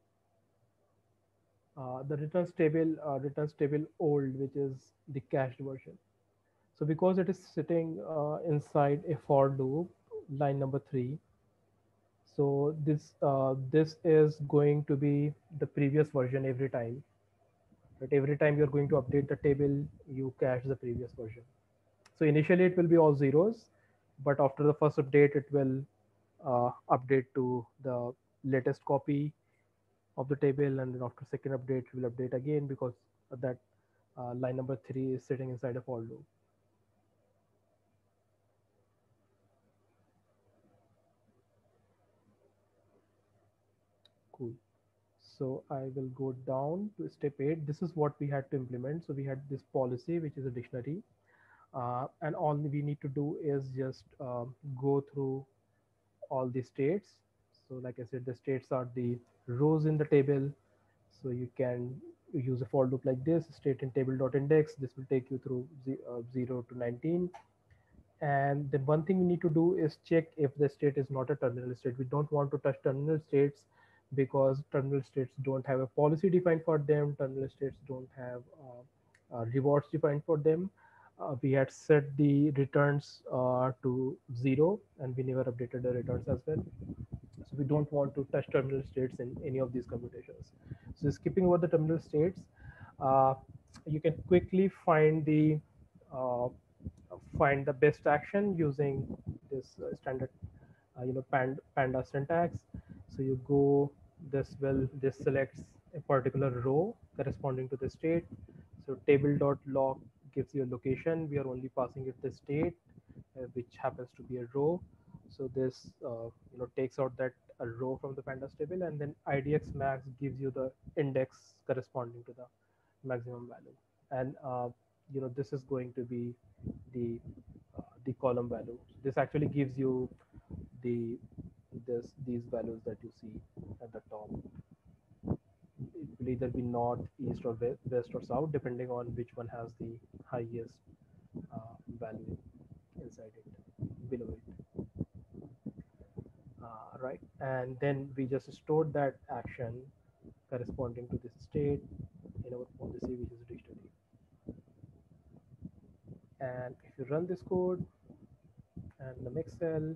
The returns table old, which is the cached version. So because it is sitting inside a for loop, line number 3. So this is going to be the previous version every time. But every time you're going to update the table, you cache the previous version. So initially it will be all zeros, but after the first update, it will update to the latest copy of the table, and then after second update, it will update again because that line number 3 is sitting inside a for loop. Cool. So I will go down to step 8. This is what we had to implement. So we had this policy, which is a dictionary. And all we need to do is just go through all the states. So like I said, the states are the rows in the table. So you can use a for loop like this, state in table.index. This will take you through 0 to 19. And the one thing we need to do is check if the state is not a terminal state. We don't want to touch terminal states because terminal states don't have a policy defined for them. Terminal states don't have rewards defined for them. We had set the returns to 0, and we never updated the returns as well. So we don't want to touch terminal states in any of these computations. So skipping over the terminal states, you can quickly uh, find the best action using this standard panda syntax. So you go this selects a particular row corresponding to the state. So table.log gives you a location. We are only passing it the state, which happens to be a row. So this takes out that a row from the pandas table, and then idx max gives you the index corresponding to the maximum value. And this is going to be the column value. This actually gives you these values that you see at the top. It will either be north, east, or west or south, depending on which one has the highest value inside it, below it. Right, and then we just stored that action corresponding to this state in our policy, which is a dictionary. And if you run this code and the Excel,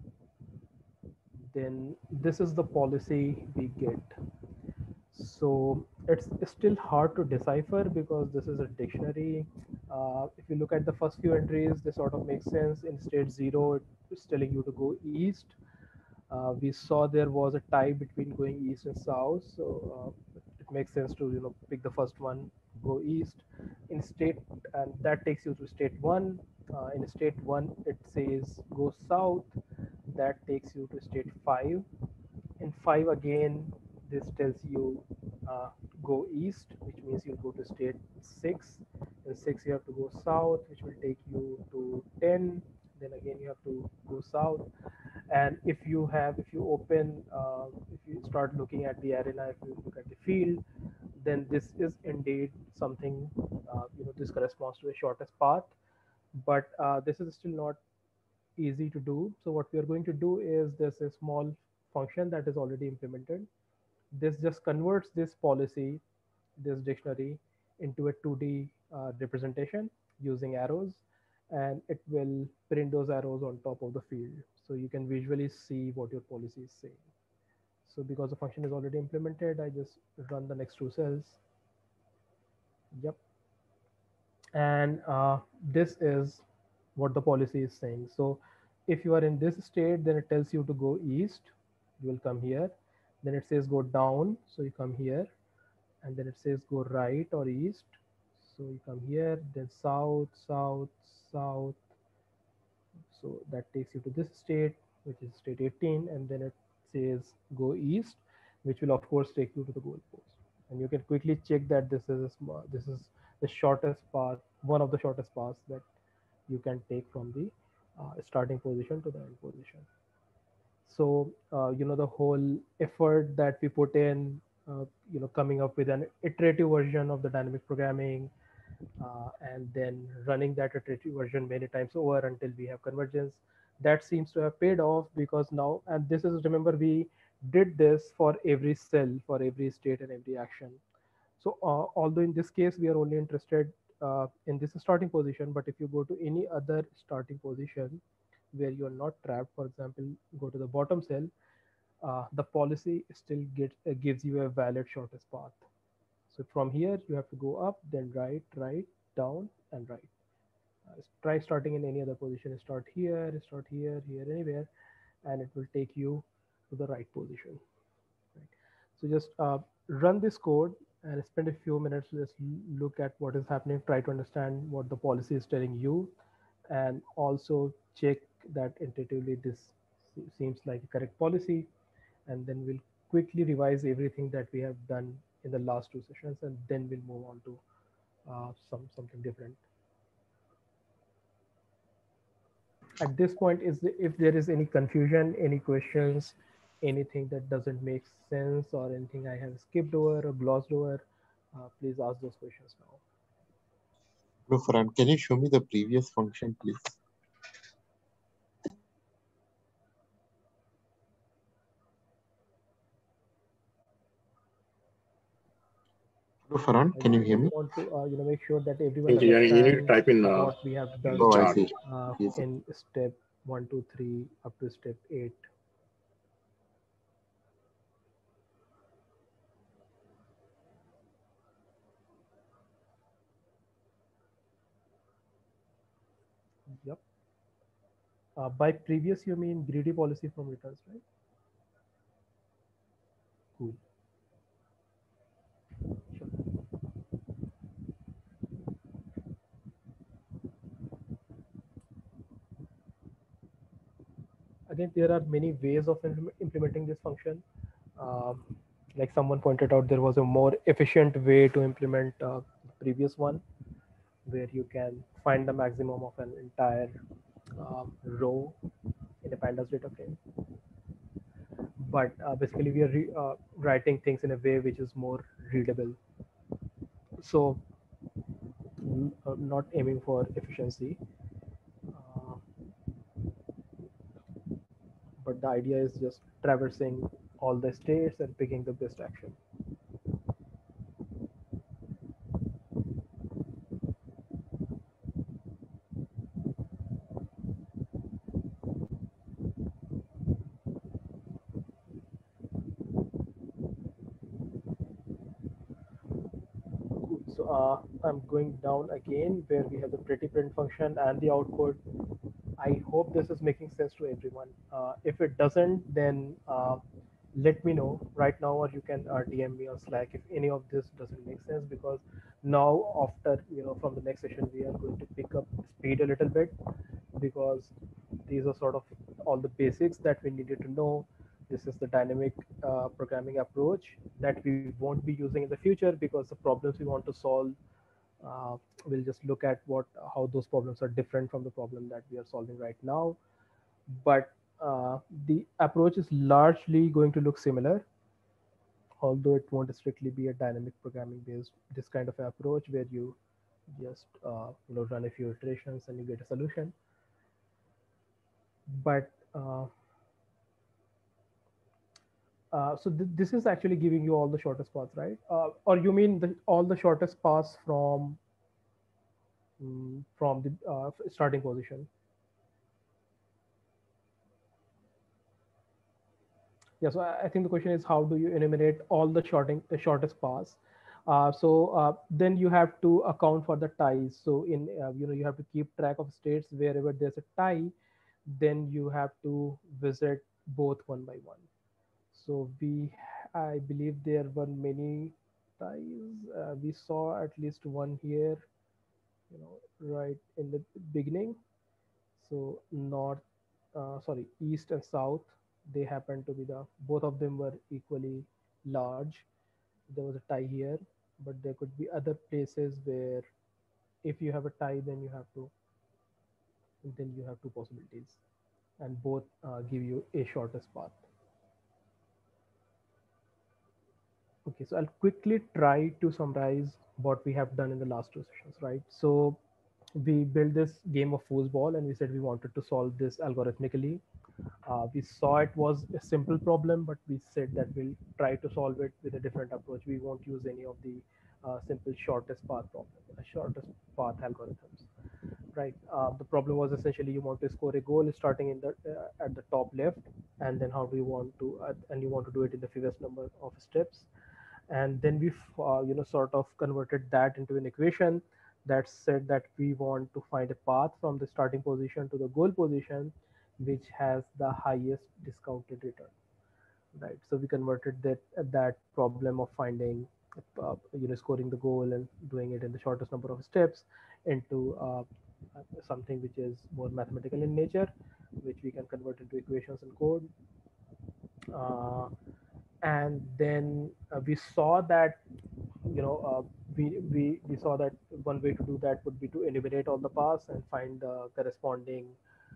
then this is the policy we get. So it's still hard to decipher because this is a dictionary. If you look at the first few entries, they sort of make sense. In state 0, it's telling you to go east. We saw there was a tie between going east and south, so it makes sense to pick the first one, go east. In state, and that takes you to state 1. In state 1, it says go south. That takes you to state 5. In 5 again, this tells you go east, which means you'll go to state 6. In 6 you have to go south, which will take you to 10. Then again you have to go south. And if you start looking at the arena, if you look at the field, then this is indeed something, this corresponds to the shortest path. But this is still not easy to do. So what we are going to do is there's a small function that is already implemented. This just converts this policy, this dictionary, into a 2D representation using arrows, and it will print those arrows on top of the field. So you can visually see what your policy is saying. So because the function is already implemented, I just run the next 2 cells. Yep. And this is what the policy is saying. So if you are in this state, then it tells you to go east, you will come here. Then it says go down, so you come here. And then it says go right or east, so you come here. Then south, south, south. So that takes you to this state, which is state 18. And then it says go east, which will of course take you to the goalpost. And you can quickly check that this is the shortest path, one of the shortest paths that you can take from the starting position to the end position. So the whole effort that we put in, coming up with an iterative version of the dynamic programming, and then running that iterative version many times over until we have convergence. that seems to have paid off, because now, and this is, remember, we did this for every cell, for every state and every action. So although in this case we are only interested in this starting position, but if you go to any other starting position where you are not trapped, for example, go to the bottom cell, the policy still gives you a valid shortest path. So from here you have to go up, then right, right, down, and right. Try starting in any other position. Start here, here, anywhere, and it will take you to the right position. Right? So just run this code and spend a few minutes to just look at what is happening, try to understand what the policy is telling you, and also check that intuitively this seems like a correct policy. And then we'll quickly revise everything that we have done in the last two sessions, and then we'll move on to something different. At this point, if there is any confusion, any questions, anything that doesn't make sense, or anything I have skipped over or glossed over, please ask those questions now. No, Farhan, can you show me the previous function, please? Hello, Farhan, can you hear me? I want to make sure that everyone You need to understands type in what we have done Oh, I chart. see. Yes. in step 1, 2, 3 up to step 8. Yep. By previous, you mean greedy policy from returns, right? Cool. Sure. Again, there are many ways of implementing this function. Um, like someone pointed out, there was a more efficient way to implement the previous one, where you can find the maximum of an entire row in a pandas data frame. But basically, we are writing things in a way which is more readable. So, not aiming for efficiency, uh, but the idea is just traversing all the states and picking the best action. Cool. So I'm going down again where we have the pretty print function and the output. I hope this is making sense to everyone. If it doesn't, then let me know right now, or you can DM me on Slack if any of this doesn't make sense. Because now, after from the next session, we are going to pick up speed a little bit, because these are sort of all the basics that we needed to know. This is the dynamic programming approach that we won't be using in the future, because the problems we want to solve, we'll just look at how those problems are different from the problem that we are solving right now. But the approach is largely going to look similar, although it won't strictly be a dynamic programming based this kind of approach where you just run a few iterations and you get a solution. But so this is actually giving you all the shortest paths, right? Or you mean all the shortest paths from the starting position? Yeah, so I think the question is, how do you enumerate all the shortest paths? So then you have to account for the ties. So in you have to keep track of states wherever there's a tie, then you have to visit both one by one. So I believe there were many ties. We saw at least one here, right in the beginning. So east and south, they happen to be both of them were equally large. There was a tie here, but there could be other places where if you have a tie, then you have two possibilities, and both give you a shortest path. Okay, so I'll quickly try to summarize what we have done in the last two sessions, right? So we built this game of foosball, and we said we wanted to solve this algorithmically. We saw it was a simple problem, but we said that we'll try to solve it with a different approach. We won't use any of the simple shortest path problem, shortest path algorithms. Right. The problem was essentially you want to score a goal starting in the at the top left, and then how do you want to, and you want to do it in the fewest number of steps, and then we sort of converted that into an equation that said that we want to find a path from the starting position to the goal position which has the highest discounted return. Right. So we converted that problem of finding scoring the goal and doing it in the shortest number of steps into something which is more mathematical in nature, which we can convert into equations and code. And then we saw that we saw that one way to do that would be to enumerate all the paths and find the corresponding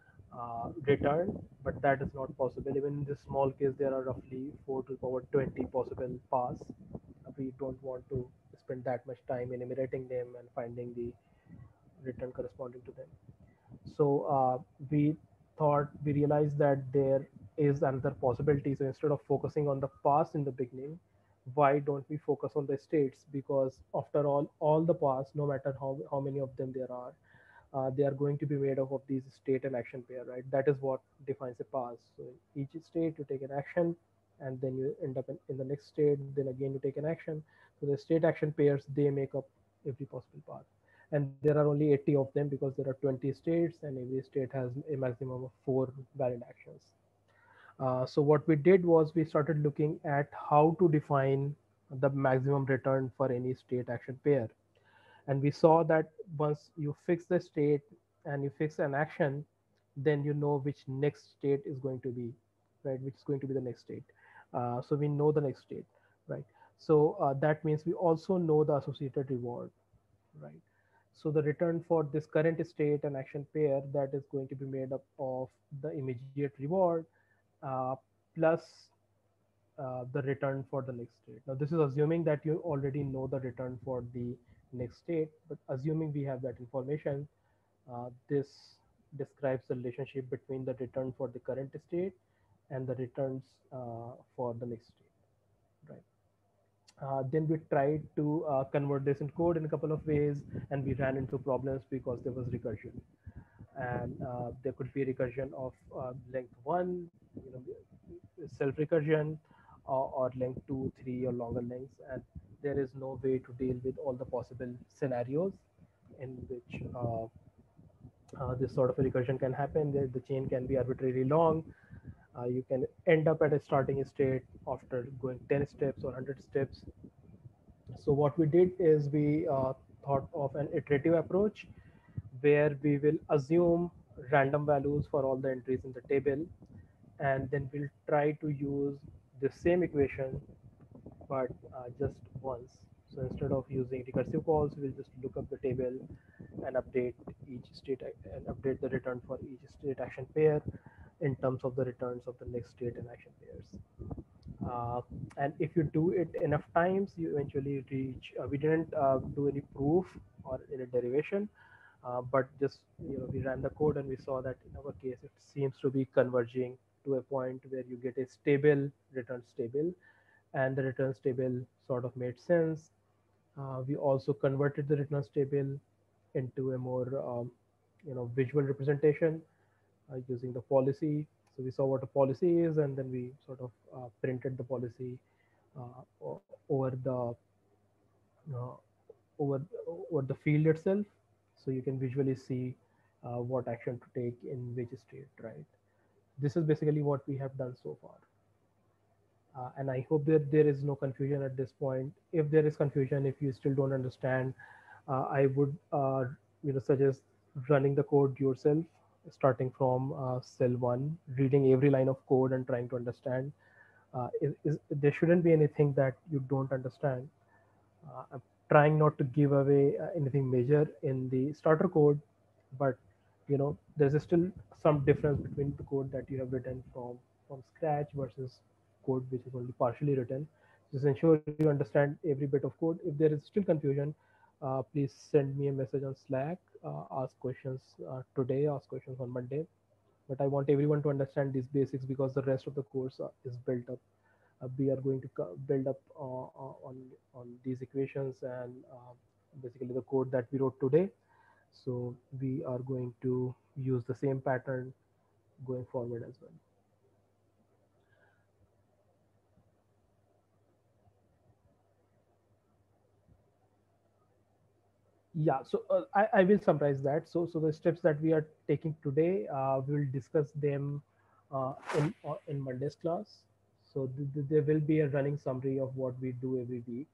return, but that is not possible. Even in this small case, there are roughly 4 to the power 20 possible paths. We don't want to spend that much time enumerating them and finding the return corresponding to them. So we realized that there is another possibility. So instead of focusing on the past in the beginning, why don't we focus on the states? Because after all the paths, no matter how many of them there are, they are going to be made up of these state and action pair, right? That is what defines a path. So in each state you take an action, and then you end up in the next state, then again you take an action. So the state action pairs, they make up every possible path, and there are only 80 of them because there are 20 states and every state has a maximum of 4 valid actions. So what we did was we started looking at how to define the maximum return for any state action pair, and we saw that once you fix the state and you fix an action, then you know which next state is going to be, right, which is going to be the next state. So we know the next state, right? So that means we also know the associated reward, right? So the return for this current state and action pair, that is going to be made up of the immediate reward uh, plus the return for the next state. Now, this is assuming that you already know the return for the next state, but assuming we have that information, this describes the relationship between the return for the current state and the returns for the next state, right? Then we tried to convert this in code in a couple of ways, and we ran into problems because there was recursion, and there could be recursion of length 1, self recursion, or length 2, 3, or longer lengths, and there is no way to deal with all the possible scenarios in which this sort of a recursion can happen. The chain can be arbitrarily long. You can end up at a starting state after going 10 steps or 100 steps. So what we did is we thought of an iterative approach where we will assume random values for all the entries in the table, and then we'll try to use the same equation but just once. So instead of using recursive calls, we'll just look up the table and update each state and update the return for each state action pair in terms of the returns of the next state and action pairs. And if you do it enough times, you eventually reach. We didn't do any proof or any derivation, but just we ran the code and we saw that in our case it seems to be converging to a point where you get a stable return stable, and the returns table sort of made sense. We also converted the returns table into a more visual representation using the policy. So we saw what a policy is, and then we sort of printed the policy over the uh, over over the field itself, so you can visually see what action to take in which state. Right. This is basically what we have done so far. And I hope that there is no confusion at this point. If there is confusion, if you still don't understand, I would suggest running the code yourself, starting from cell 1, reading every line of code and trying to understand. There shouldn't be anything that you don't understand. I'm trying not to give away anything major in the starter code, but there's still some difference between the code that you have written from scratch versus code which is only partially written. Just ensure you understand every bit of code. If there is still confusion, please send me a message on Slack. Ask questions today, ask questions on Monday. But I want everyone to understand these basics because the rest of the course is built up. We are going to build up on these equations and basically the code that we wrote today. So we are going to use the same pattern going forward as well. Yeah, so I will summarize that. So the steps that we are taking today, we will discuss them in Monday's class. So there will be a running summary of what we do every week.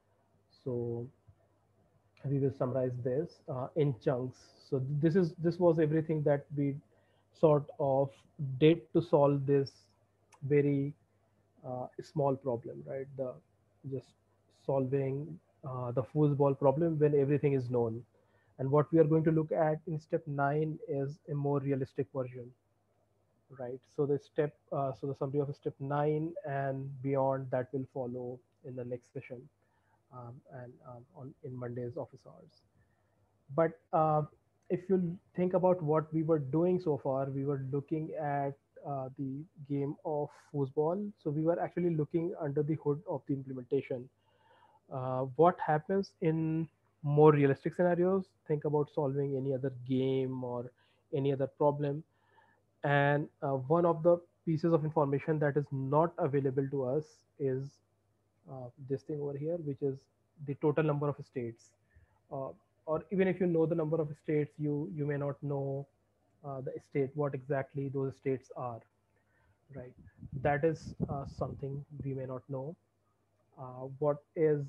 So we will summarize this in chunks. So this was everything that we sort of did to solve this very small problem, right? The just solving the foosball problem when everything is known. And what we are going to look at in step 9 is a more realistic version, right? So so the summary of step 9 and beyond that will follow in the next session and on in Monday's office hours. But if you think about what we were doing so far, we were looking at the game of foosball. So we were actually looking under the hood of the implementation. What happens in more realistic scenarios? Think about solving any other game or any other problem. And one of the pieces of information that is not available to us is this thing over here, which is the total number of states. Uh, or even if you know the number of states, you may not know the state, what exactly those states are, right? That is something we may not know. What is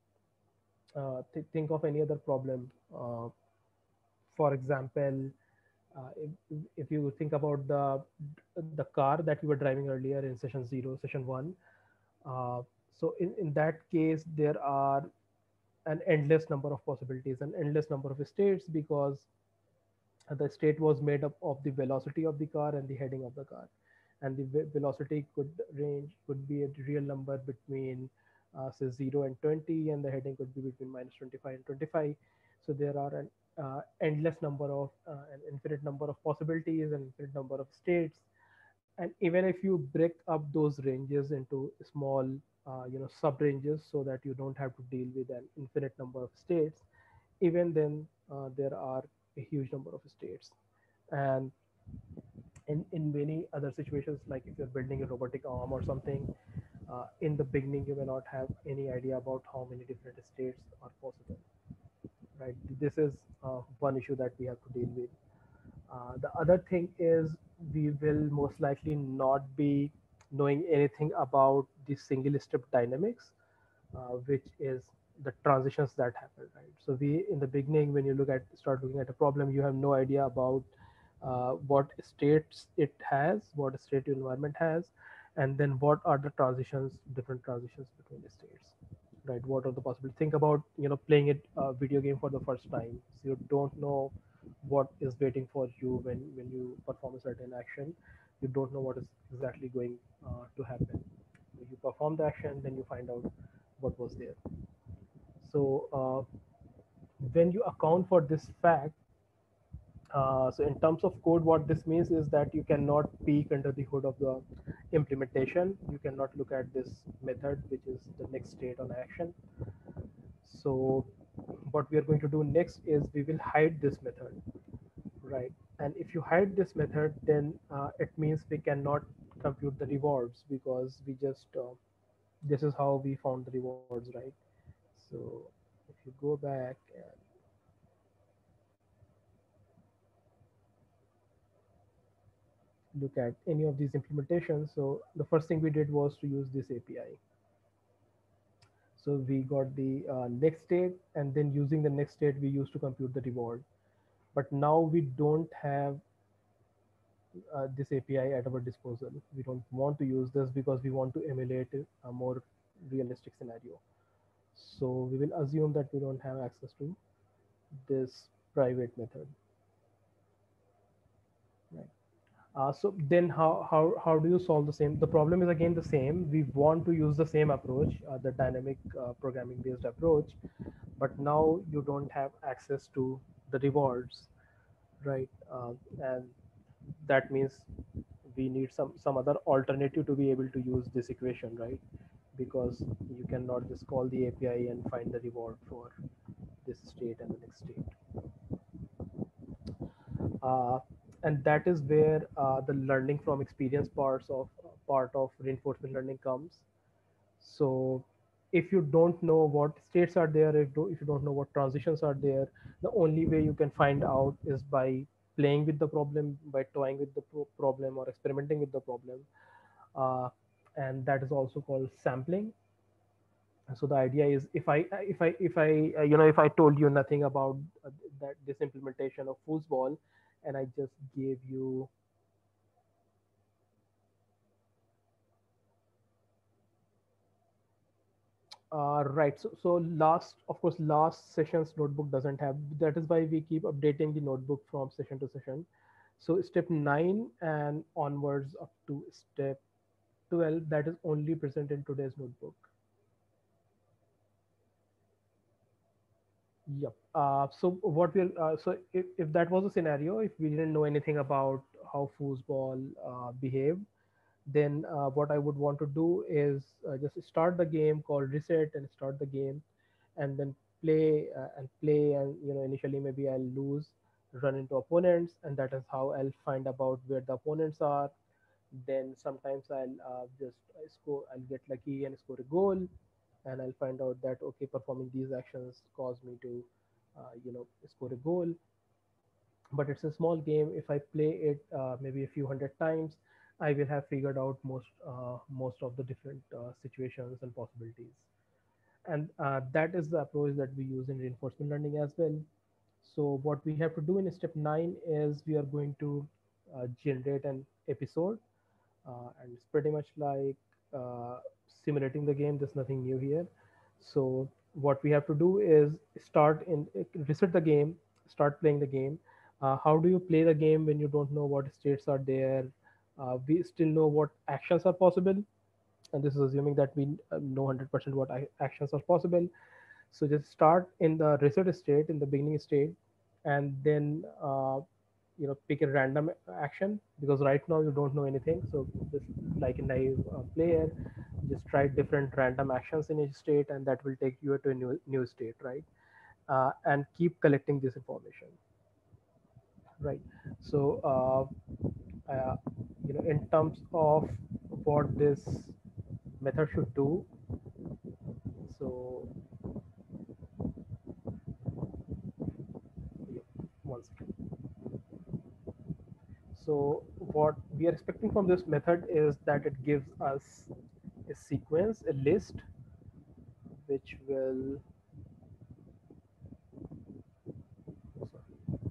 think of any other problem. For example, if you think about the car that you were driving earlier in session 0, session 1, so in that case there are an endless number of possibilities, an endless number of states, because the state was made up of the velocity of the car and the heading of the car, and the velocity could be a real number between say 0 and 20, and the heading could be between minus 25 and 25. So there are an endless number of an infinite number of possibilities, an infinite number of states. And even if you break up those ranges into small sub ranges so that you don't have to deal with an infinite number of states, even then there are a huge number of states. And in many other situations, like if you're building a robotic arm or something, in the beginning you may not have any idea about how many different states are possible, right? This is one issue that we have to deal with. The other thing is we will most likely not be knowing anything about the single step dynamics, which is the transitions that happen, right? So we, in the beginning, when you start looking at a problem, you have no idea about what states it has, what state your environment has, and then what are the transitions, different transitions between the states, right? What are the possible? Think about playing it video game for the first time. So you don't know what is waiting for you when you perform a certain action. You don't know what is exactly going to happen. You perform the action, then you find out what was there. So when you account for this fact, so in terms of code, what this means is that you cannot peek under the hood of the implementation. You cannot look at this method, which is the next state on action. So what we are going to do next is we will hide this method, right? And if you hide this method, then it means we cannot compute the rewards, because we just this is how we found the rewards, right? So if you go back and look at any of these implementations, so the first thing we did was to use this API. So we got the next state, and then using the next state, we used to compute the reward. But now we don't have this API at our disposal. We don't want to use this because we want to emulate a more realistic scenario. So we will assume that we don't have access to this private method, right? So then how do you solve the same? The problem is again the same. We want to use the same approach, the dynamic programming based approach, but now you don't have access to the rewards, right? And that means we need some other alternative to be able to use this equation, right? Because you cannot just call the API and find the reward for this state and the next state. uh, and that is where the learning from experience part of reinforcement learning comes. So if you don't know what states are there, if you don't know what transitions are there, the only way you can find out is by playing with the problem, by toying with the problem or experimenting with the problem. uh, and that is also called sampling. So the idea is, if I told you nothing about that this implementation of foosball, and I just gave you right. So last, of course, last session's notebook doesn't have. That is why we keep updating the notebook from session to session. So step 9 and onwards up to step 12, that is only present in today's notebook. Yep. So what we'll so if that was a scenario, if we didn't know anything about how foosball behaved, then what I would want to do is just start the game, call reset, and start the game, and then play, and initially maybe I'll lose, run into opponents, and that is how I'll find about where the opponents are. Then sometimes I'll just score, I'll get lucky and score a goal, and I'll find out that okay, performing these actions caused me to score a goal. But it's a small game. If I play it maybe a few hundred times, I will have figured out most of the different situations and possibilities. And that is the approach that we use in reinforcement learning as well. So what we have to do in step 9 is we are going to generate an episode, and it's pretty much like uh, simulating the game. There's nothing new here. So what we have to do is reset the game, start playing the game. How do you play the game when you don't know what states are there? We still know what actions are possible, and this is assuming that we know 100% what actions are possible. So just start in the reset state, in the beginning state, and then pick a random action, because right now you don't know anything. So just like a naive player, just try different random actions in each state, and that will take you to a new state, right? And keep collecting this information, right? So in terms of what this method should do, so yeah, one second. So what we are expecting from this method is that it gives us a sequence, a list, which will, sorry,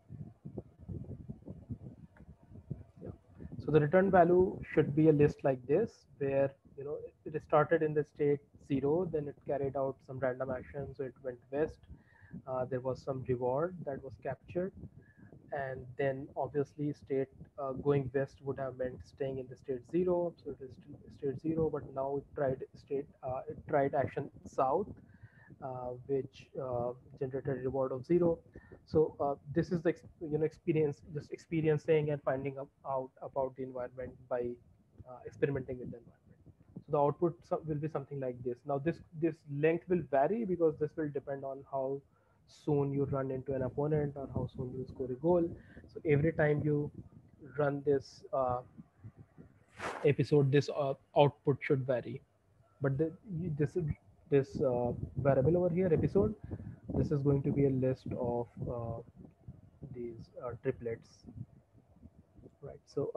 yeah. So the return value should be a list like this, where it started in the state 0, then it carried out some random action, so it went west. There was some reward that was captured, and then obviously state going west would have meant staying in the state 0, so it is still state 0, but now it tried action south, which generated a reward of 0. So this is the experience, just experiencing and finding out about the environment by experimenting with the environment. So the output will be something like this. Now this length will vary, because this will depend on how soon you run into an opponent or how soon you score a goal. So every time you run this episode, this output should vary. But this variable over here, episode, this is going to be a list of these triplets, right? So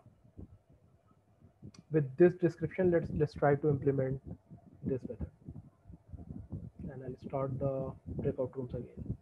with this description, let's try to implement this method, and I'll start the breakout rooms again.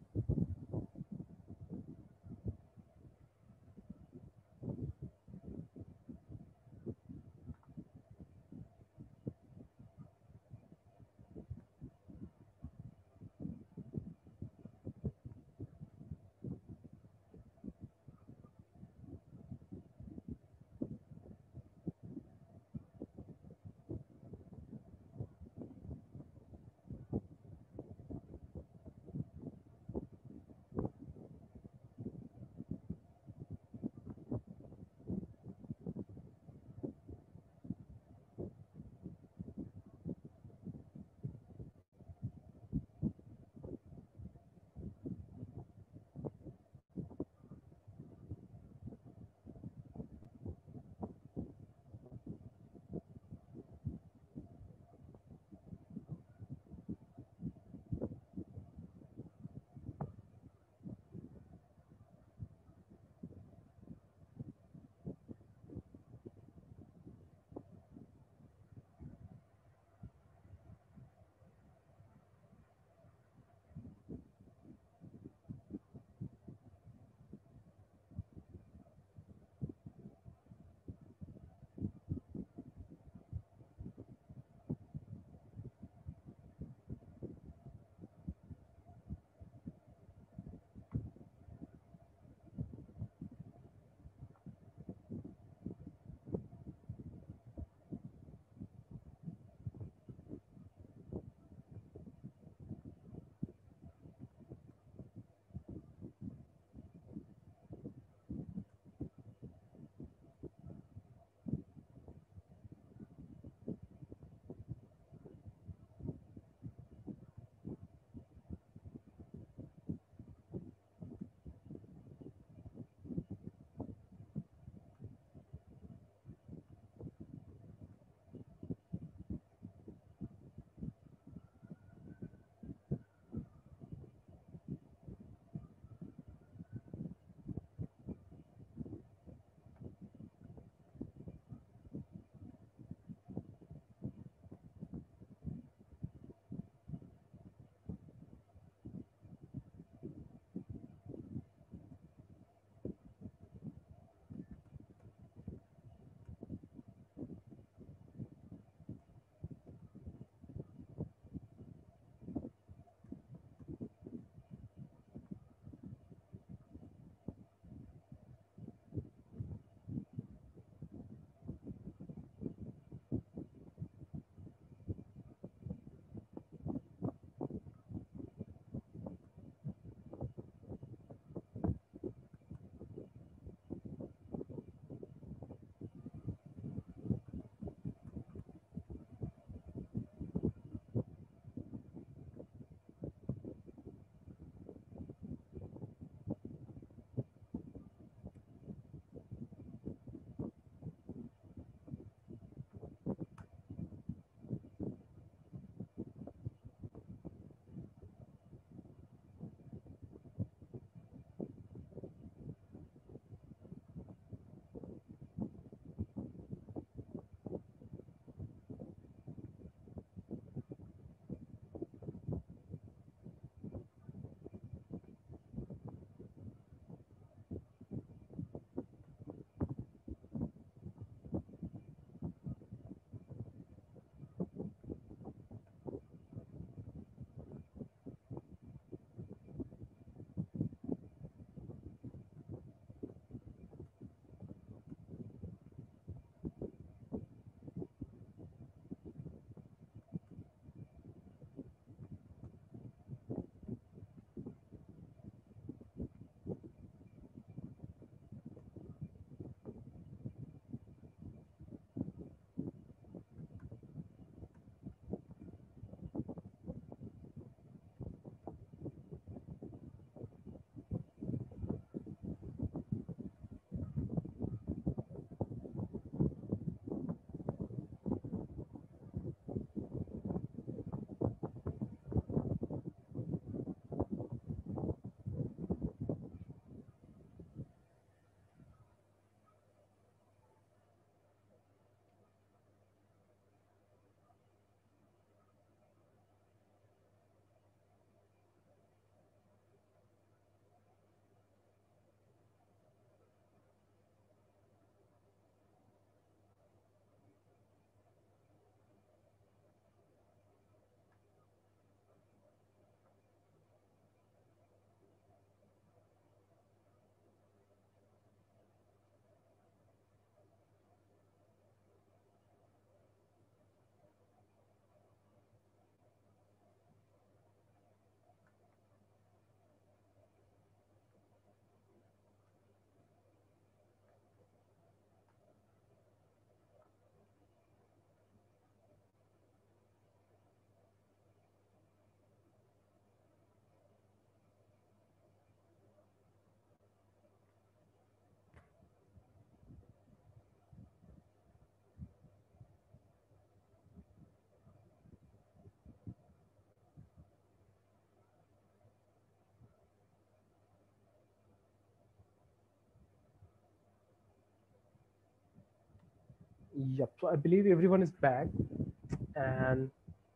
Yep. So I believe everyone is back, and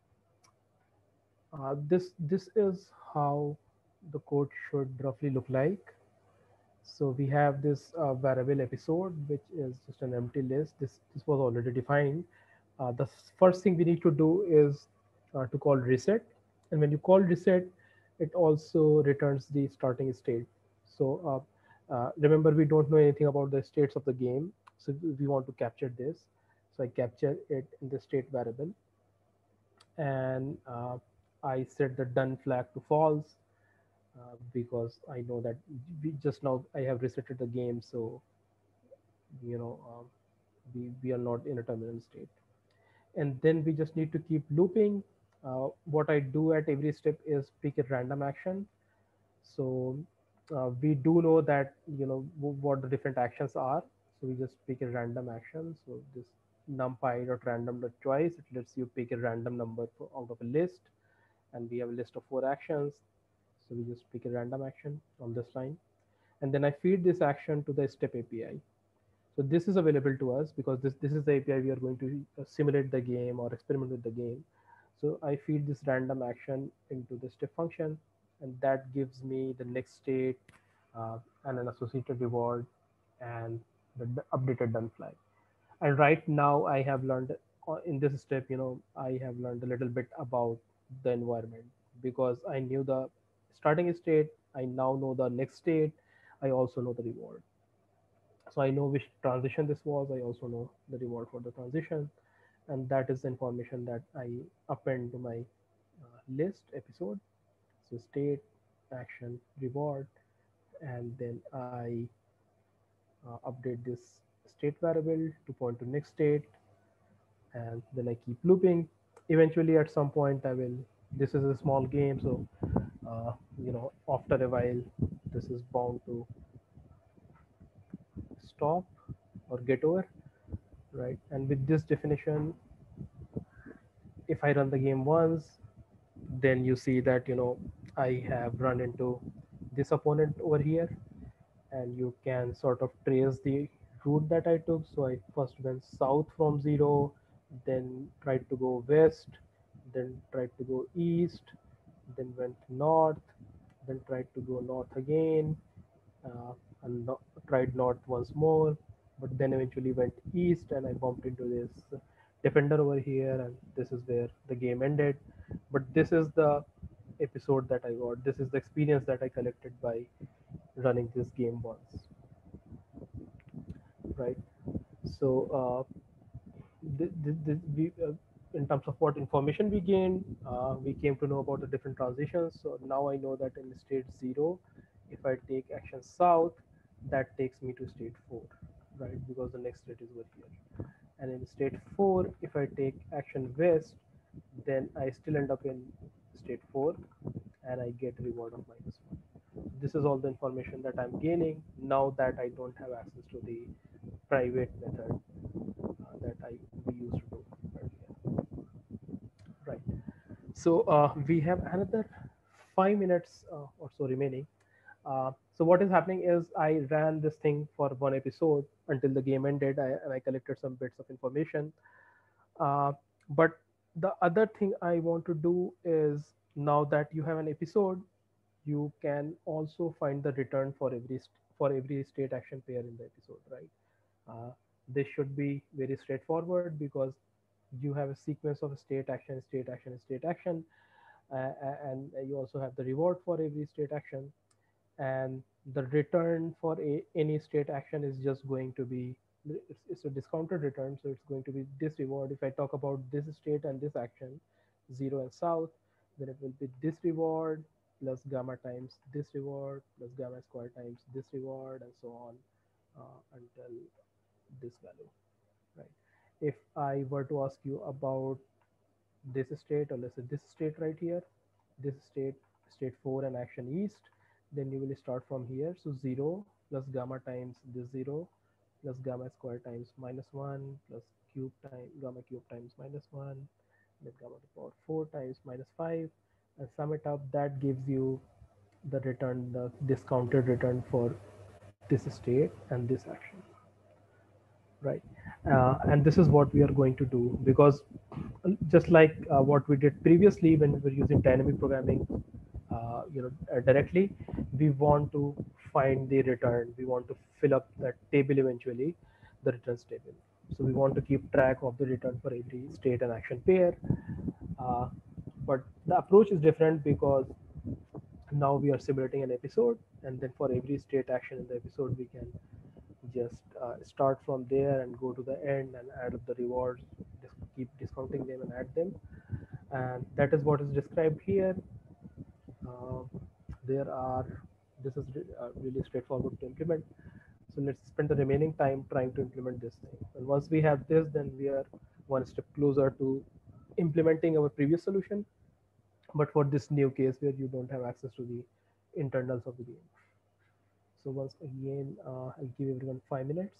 this is how the code should roughly look like. So we have this variable episode, which is just an empty list. This was already defined. The first thing we need to do is to call reset, and when you call reset, it also returns the starting state. So remember, we don't know anything about the states of the game, so we want to capture this. So I capture it in the state variable, and I set the done flag to false, because I know that we just now I have resetted the game, so you know we are not in a terminal state. And then we just need to keep looping. What I do at every step is pick a random action. So we do know that what the different actions are. So we just pick a random action. So this numpy.random.choice, it lets you pick a random number out of a list, and we have a list of 4 actions. So we just pick a random action on this line, and then I feed this action to the step API. So this is available to us because this is the API we are going to simulate the game or experiment with the game. So I feed this random action into the step function, and that gives me the next state, and an associated reward, and the updated done flag. And right now I have learned, in this step, I have learned a little bit about the environment, because I knew the starting state, I now know the next state, I also know the reward. So I know which transition this was, I also know the reward for the transition, and that is the information that I append to my list episode. So state, action, reward, and then I update this state variable to point to next state, and then I keep looping. Eventually, at some point, I will. This is a small game, so after a while, this is bound to stop or get over, right? And with this definition, if I run the game once, then you see that I have run into this opponent over here, and you can sort of trace the route that I took. So I first went south from 0, then tried to go west, then tried to go east, then went north, then tried to go north again, uh, and tried north once more, but then eventually went east, and I bumped into this defender over here, and this is where the game ended. But this is the episode that I got. This is the experience that I collected by running this game once, right? So in terms of what information we gained, we came to know about the different transitions. So now I know that in state 0, if I take action south, that takes me to state 4, right? Because the next state is over here. And in state 4, if I take action west, then I still end up in state 4, and I get reward of -1. This is all the information that I'm gaining now that I don't have access to the private method that we used to do earlier. Right. So we have another 5 minutes or so remaining. So what is happening is I ran this thing for one episode until the game ended, and I collected some bits of information. But the other thing I want to do is, now that you have an episode, you can also find the return for every state action pair in the episode, right? This should be very straightforward, because you have a sequence of state action, state action, state action, and you also have the reward for every state action, and the return for any state action is just going to be, it's a discounted return, so it's going to be this reward. If I talk about this state and this action, 0 and south, then it will be this reward plus gamma times this reward plus gamma square times this reward, and so on, until this value, right? If I were to ask you about this state, or let's say this state right here, this state, state 4 and action east, then you will start from here. So 0 plus gamma times this 0 plus gamma square times -1 plus cube time gamma cube times -1, then gamma to the power 4 times -5, and sum it up. That gives you the return, the discounted return for this state and this action, right? And this is what we are going to do, because just like what we did previously when we were using dynamic programming, directly, we want to find the return. We want to fill up that table eventually, the returns table. So we want to keep track of the return for every state and action pair. Uh, but the approach is different, because now we are simulating an episode, and then for every state action in the episode, we can just start from there and go to the end and add up the rewards, just keep discounting them and add them. And that is what is described here. uh, there are This is really straightforward to implement. So let's spend the remaining time trying to implement this thing, and once we have this, then we are one step closer to implementing our previous solution, but for this new case where you don't have access to the internals of the game. So once again, I'll give everyone 5 minutes.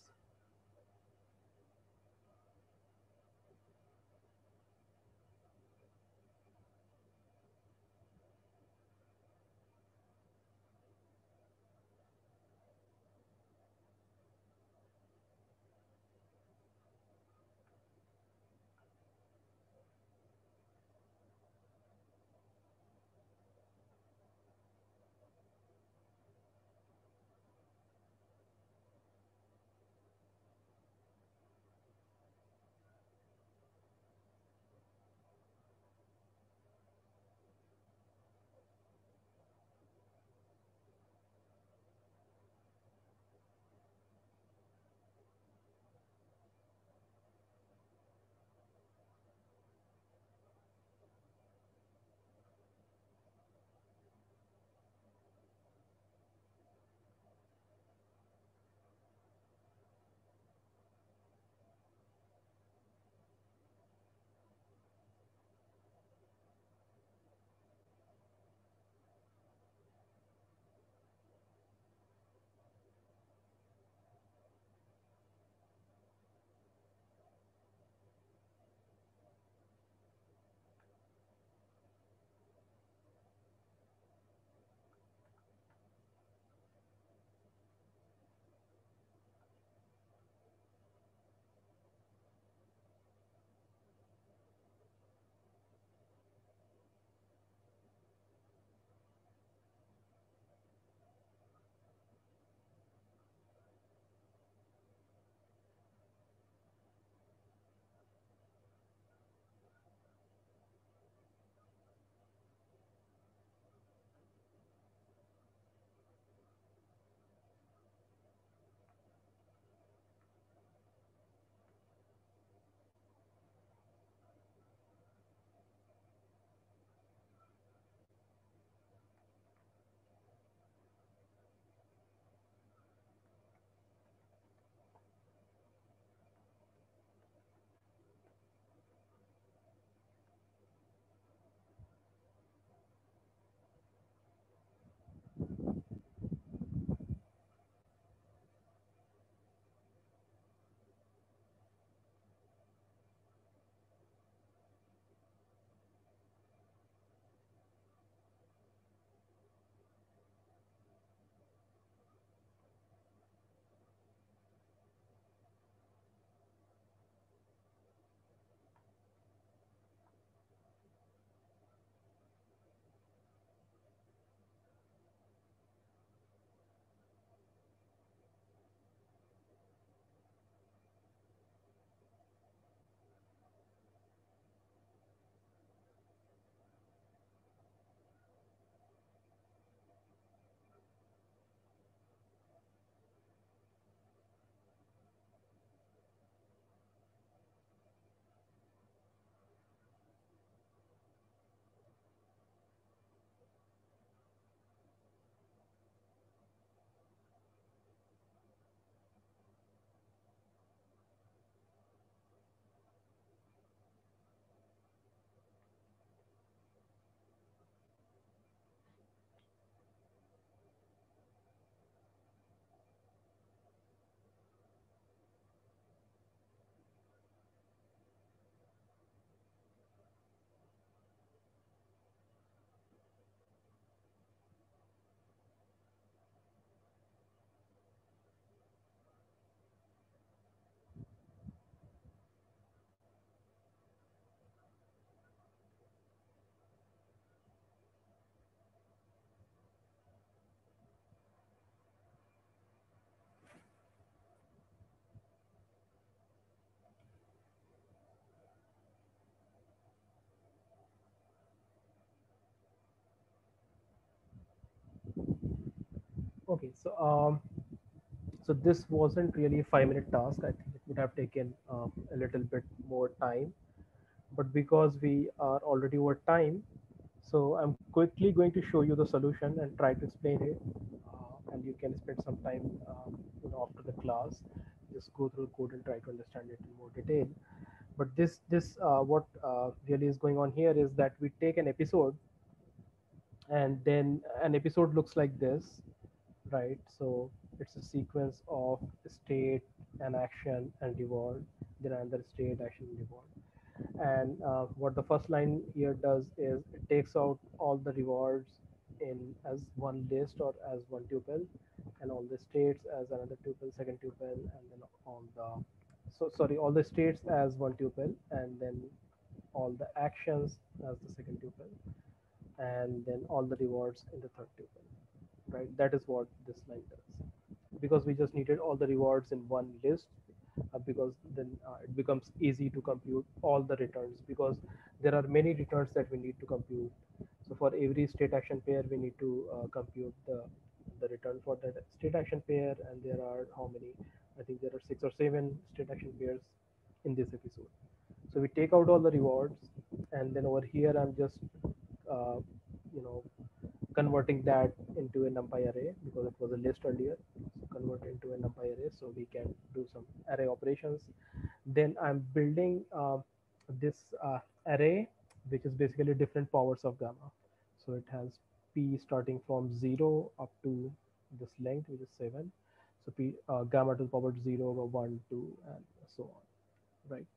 Okay, so this wasn't really a 5 minute task. I think it would have taken a little bit more time, but because we are already over time, so I'm quickly going to show you the solution and try to explain it. And you can spend some time, after the class, just go through the code and try to understand it in more detail. But this what really is going on here is that we take an episode, and then an episode looks like this, right? So it's a sequence of state and action and reward, then another state, action, and reward. And what the first line here does is it takes out all the rewards in as one list or as one tuple, and all the states as another tuple, second tuple, and then all the all the states as one tuple, and then all the actions as the second tuple, and then all the rewards in the third tuple, right? That is what this line does. Because we just needed all the rewards in one list, because then it becomes easy to compute all the returns, because there are many returns that we need to compute. So for every state action pair, we need to compute the return for that state action pair, and there are how many? I think there are 6 or 7 state action pairs in this episode. So we take out all the rewards, and then over here I'm just uh, you know converting that into a numpy array, because it was a list earlier. So convert into a numpy array so we can do some array operations. Then I'm building this array, which is basically different powers of gamma. So it has p starting from 0 up to this length, which is 7. So p gamma to the power 0, 1, 2, and so on, right?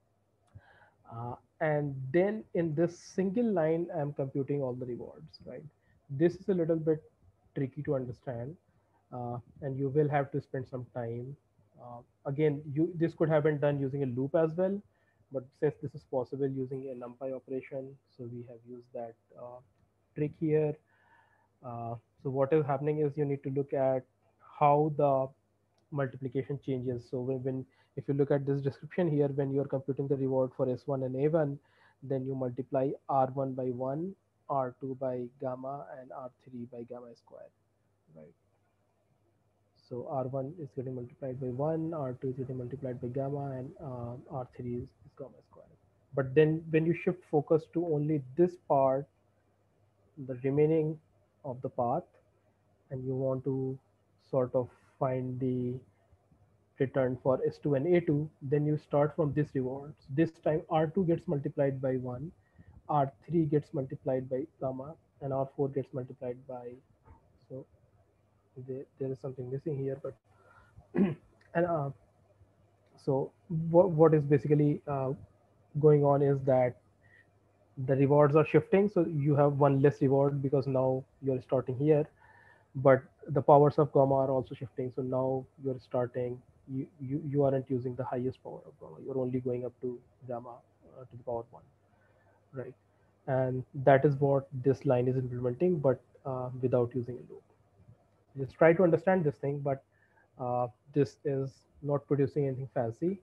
And then in this single line, I'm computing all the rewards, right? This is a little bit tricky to understand, and you will have to spend some time. Again, this could have been done using a loop as well, but since this is possible using a numpy operation, so we have used that trick here. So what is happening is you need to look at how the multiplication changes. So when if you look at this description here, when you're computing the reward for S1 and A1, then you multiply R1 by 1, R2 by gamma, and R3 by gamma square, right? So R1 is getting multiplied by 1, R2 is getting multiplied by gamma, and R3 is gamma square. But then when you shift focus to only this part, the remaining of the path, and you want to sort of find the return for S2 and A2, then you start from this rewards. This time R2 gets multiplied by 1, R3 gets multiplied by gamma, and R4 gets multiplied by, so there is something missing here, but and so what is basically going on is that the rewards are shifting. So you have one less reward because now you're starting here, but the powers of gamma are also shifting. So now you're starting, you aren't using the highest power of gamma. You're only going up to gamma to the power 1, right? And that is what this line is implementing, but without using a loop. Just try to understand this thing, but this is not producing anything fancy.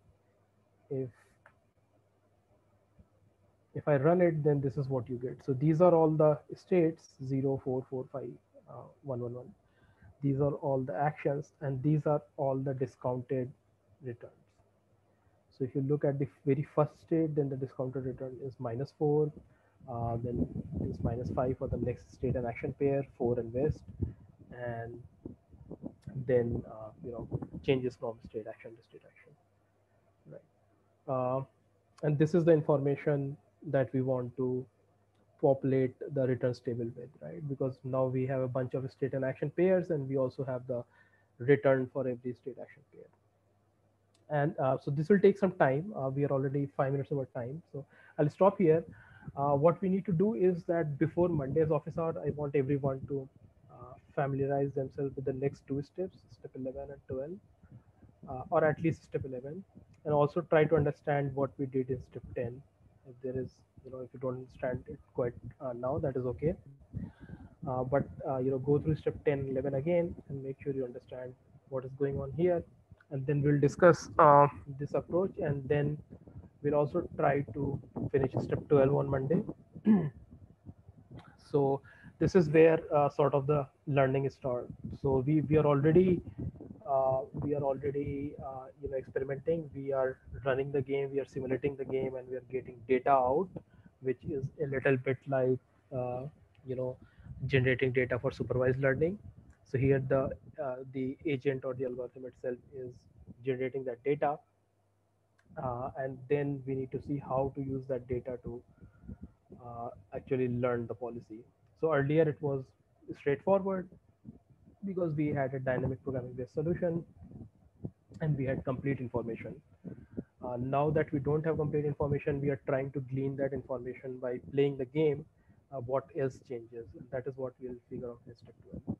If I run it, then this is what you get. So these are all the states, 0, 4, 4, 5, 1, 1, 1. These are all the actions, and these are all the discounted returns. So if you look at the very first state, then the discounted return is -4, then it's -5 for the next state and action pair, 4 and west, and then changes from state action to state action, right? And this is the information that we want to populate the returns table with, right? Because now we have a bunch of state and action pairs, and we also have the return for every state action pair. And so this will take some time. We are already 5 minutes over time, so I'll stop here. What we need to do is that before Monday's office hour, I want everyone to familiarize themselves with the next 2 steps, step 11 and 12, or at least step 11, and also try to understand what we did in step 10. If there is, if you don't understand it quite now, that is okay. But go through step 10, 11 again, and make sure you understand what is going on here. And then we'll discuss this approach, and then we'll also try to finish step 12 on Monday. So this is where sort of the learning starts. So we are already experimenting. We are running the game, we are simulating the game, and we are getting data out, which is a little bit like uh, you know generating data for supervised learning. So here the agent or the algorithm itself is generating that data, and then we need to see how to use that data to actually learn the policy. So earlier it was straightforward because we had a dynamic programming based solution and we had complete information. Now that we don't have complete information, we are trying to glean that information by playing the game. What else changes? And that is what we'll figure out in step 12.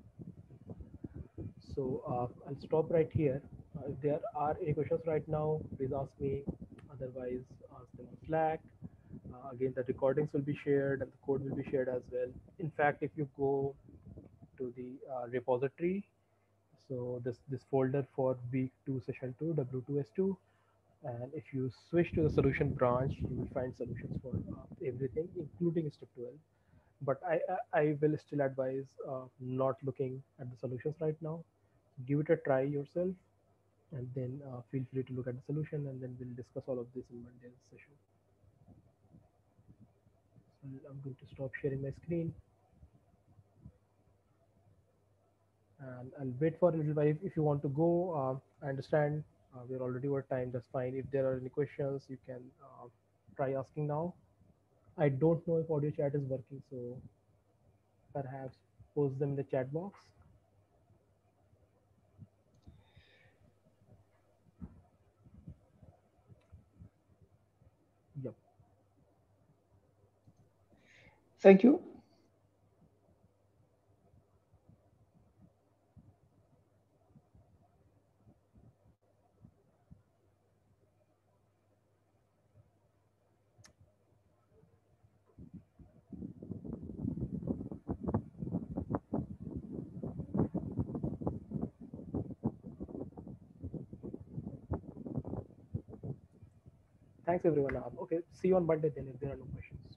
So I'll stop right here. If there are any questions right now, please ask me. Otherwise, ask them on Slack. Again, the recordings will be shared and the code will be shared as well. In fact, if you go to the repository, so this folder for week 2 session 2 W2S2, and if you switch to the solution branch, you will find solutions for everything, including step 12. But I will still advise not looking at the solutions right now. Give it a try yourself, and then feel free to look at the solution, and then we'll discuss all of this in Monday's session. So I'm going to stop sharing my screen, and I'll wait for a little while. If you want to go, I understand we're already over time. That's fine. If there are any questions, you can try asking now. I don't know if audio chat is working, so perhaps post them in the chat box. Yep. Thank you. Thanks everyone. Okay, see you on Monday then if there are no questions.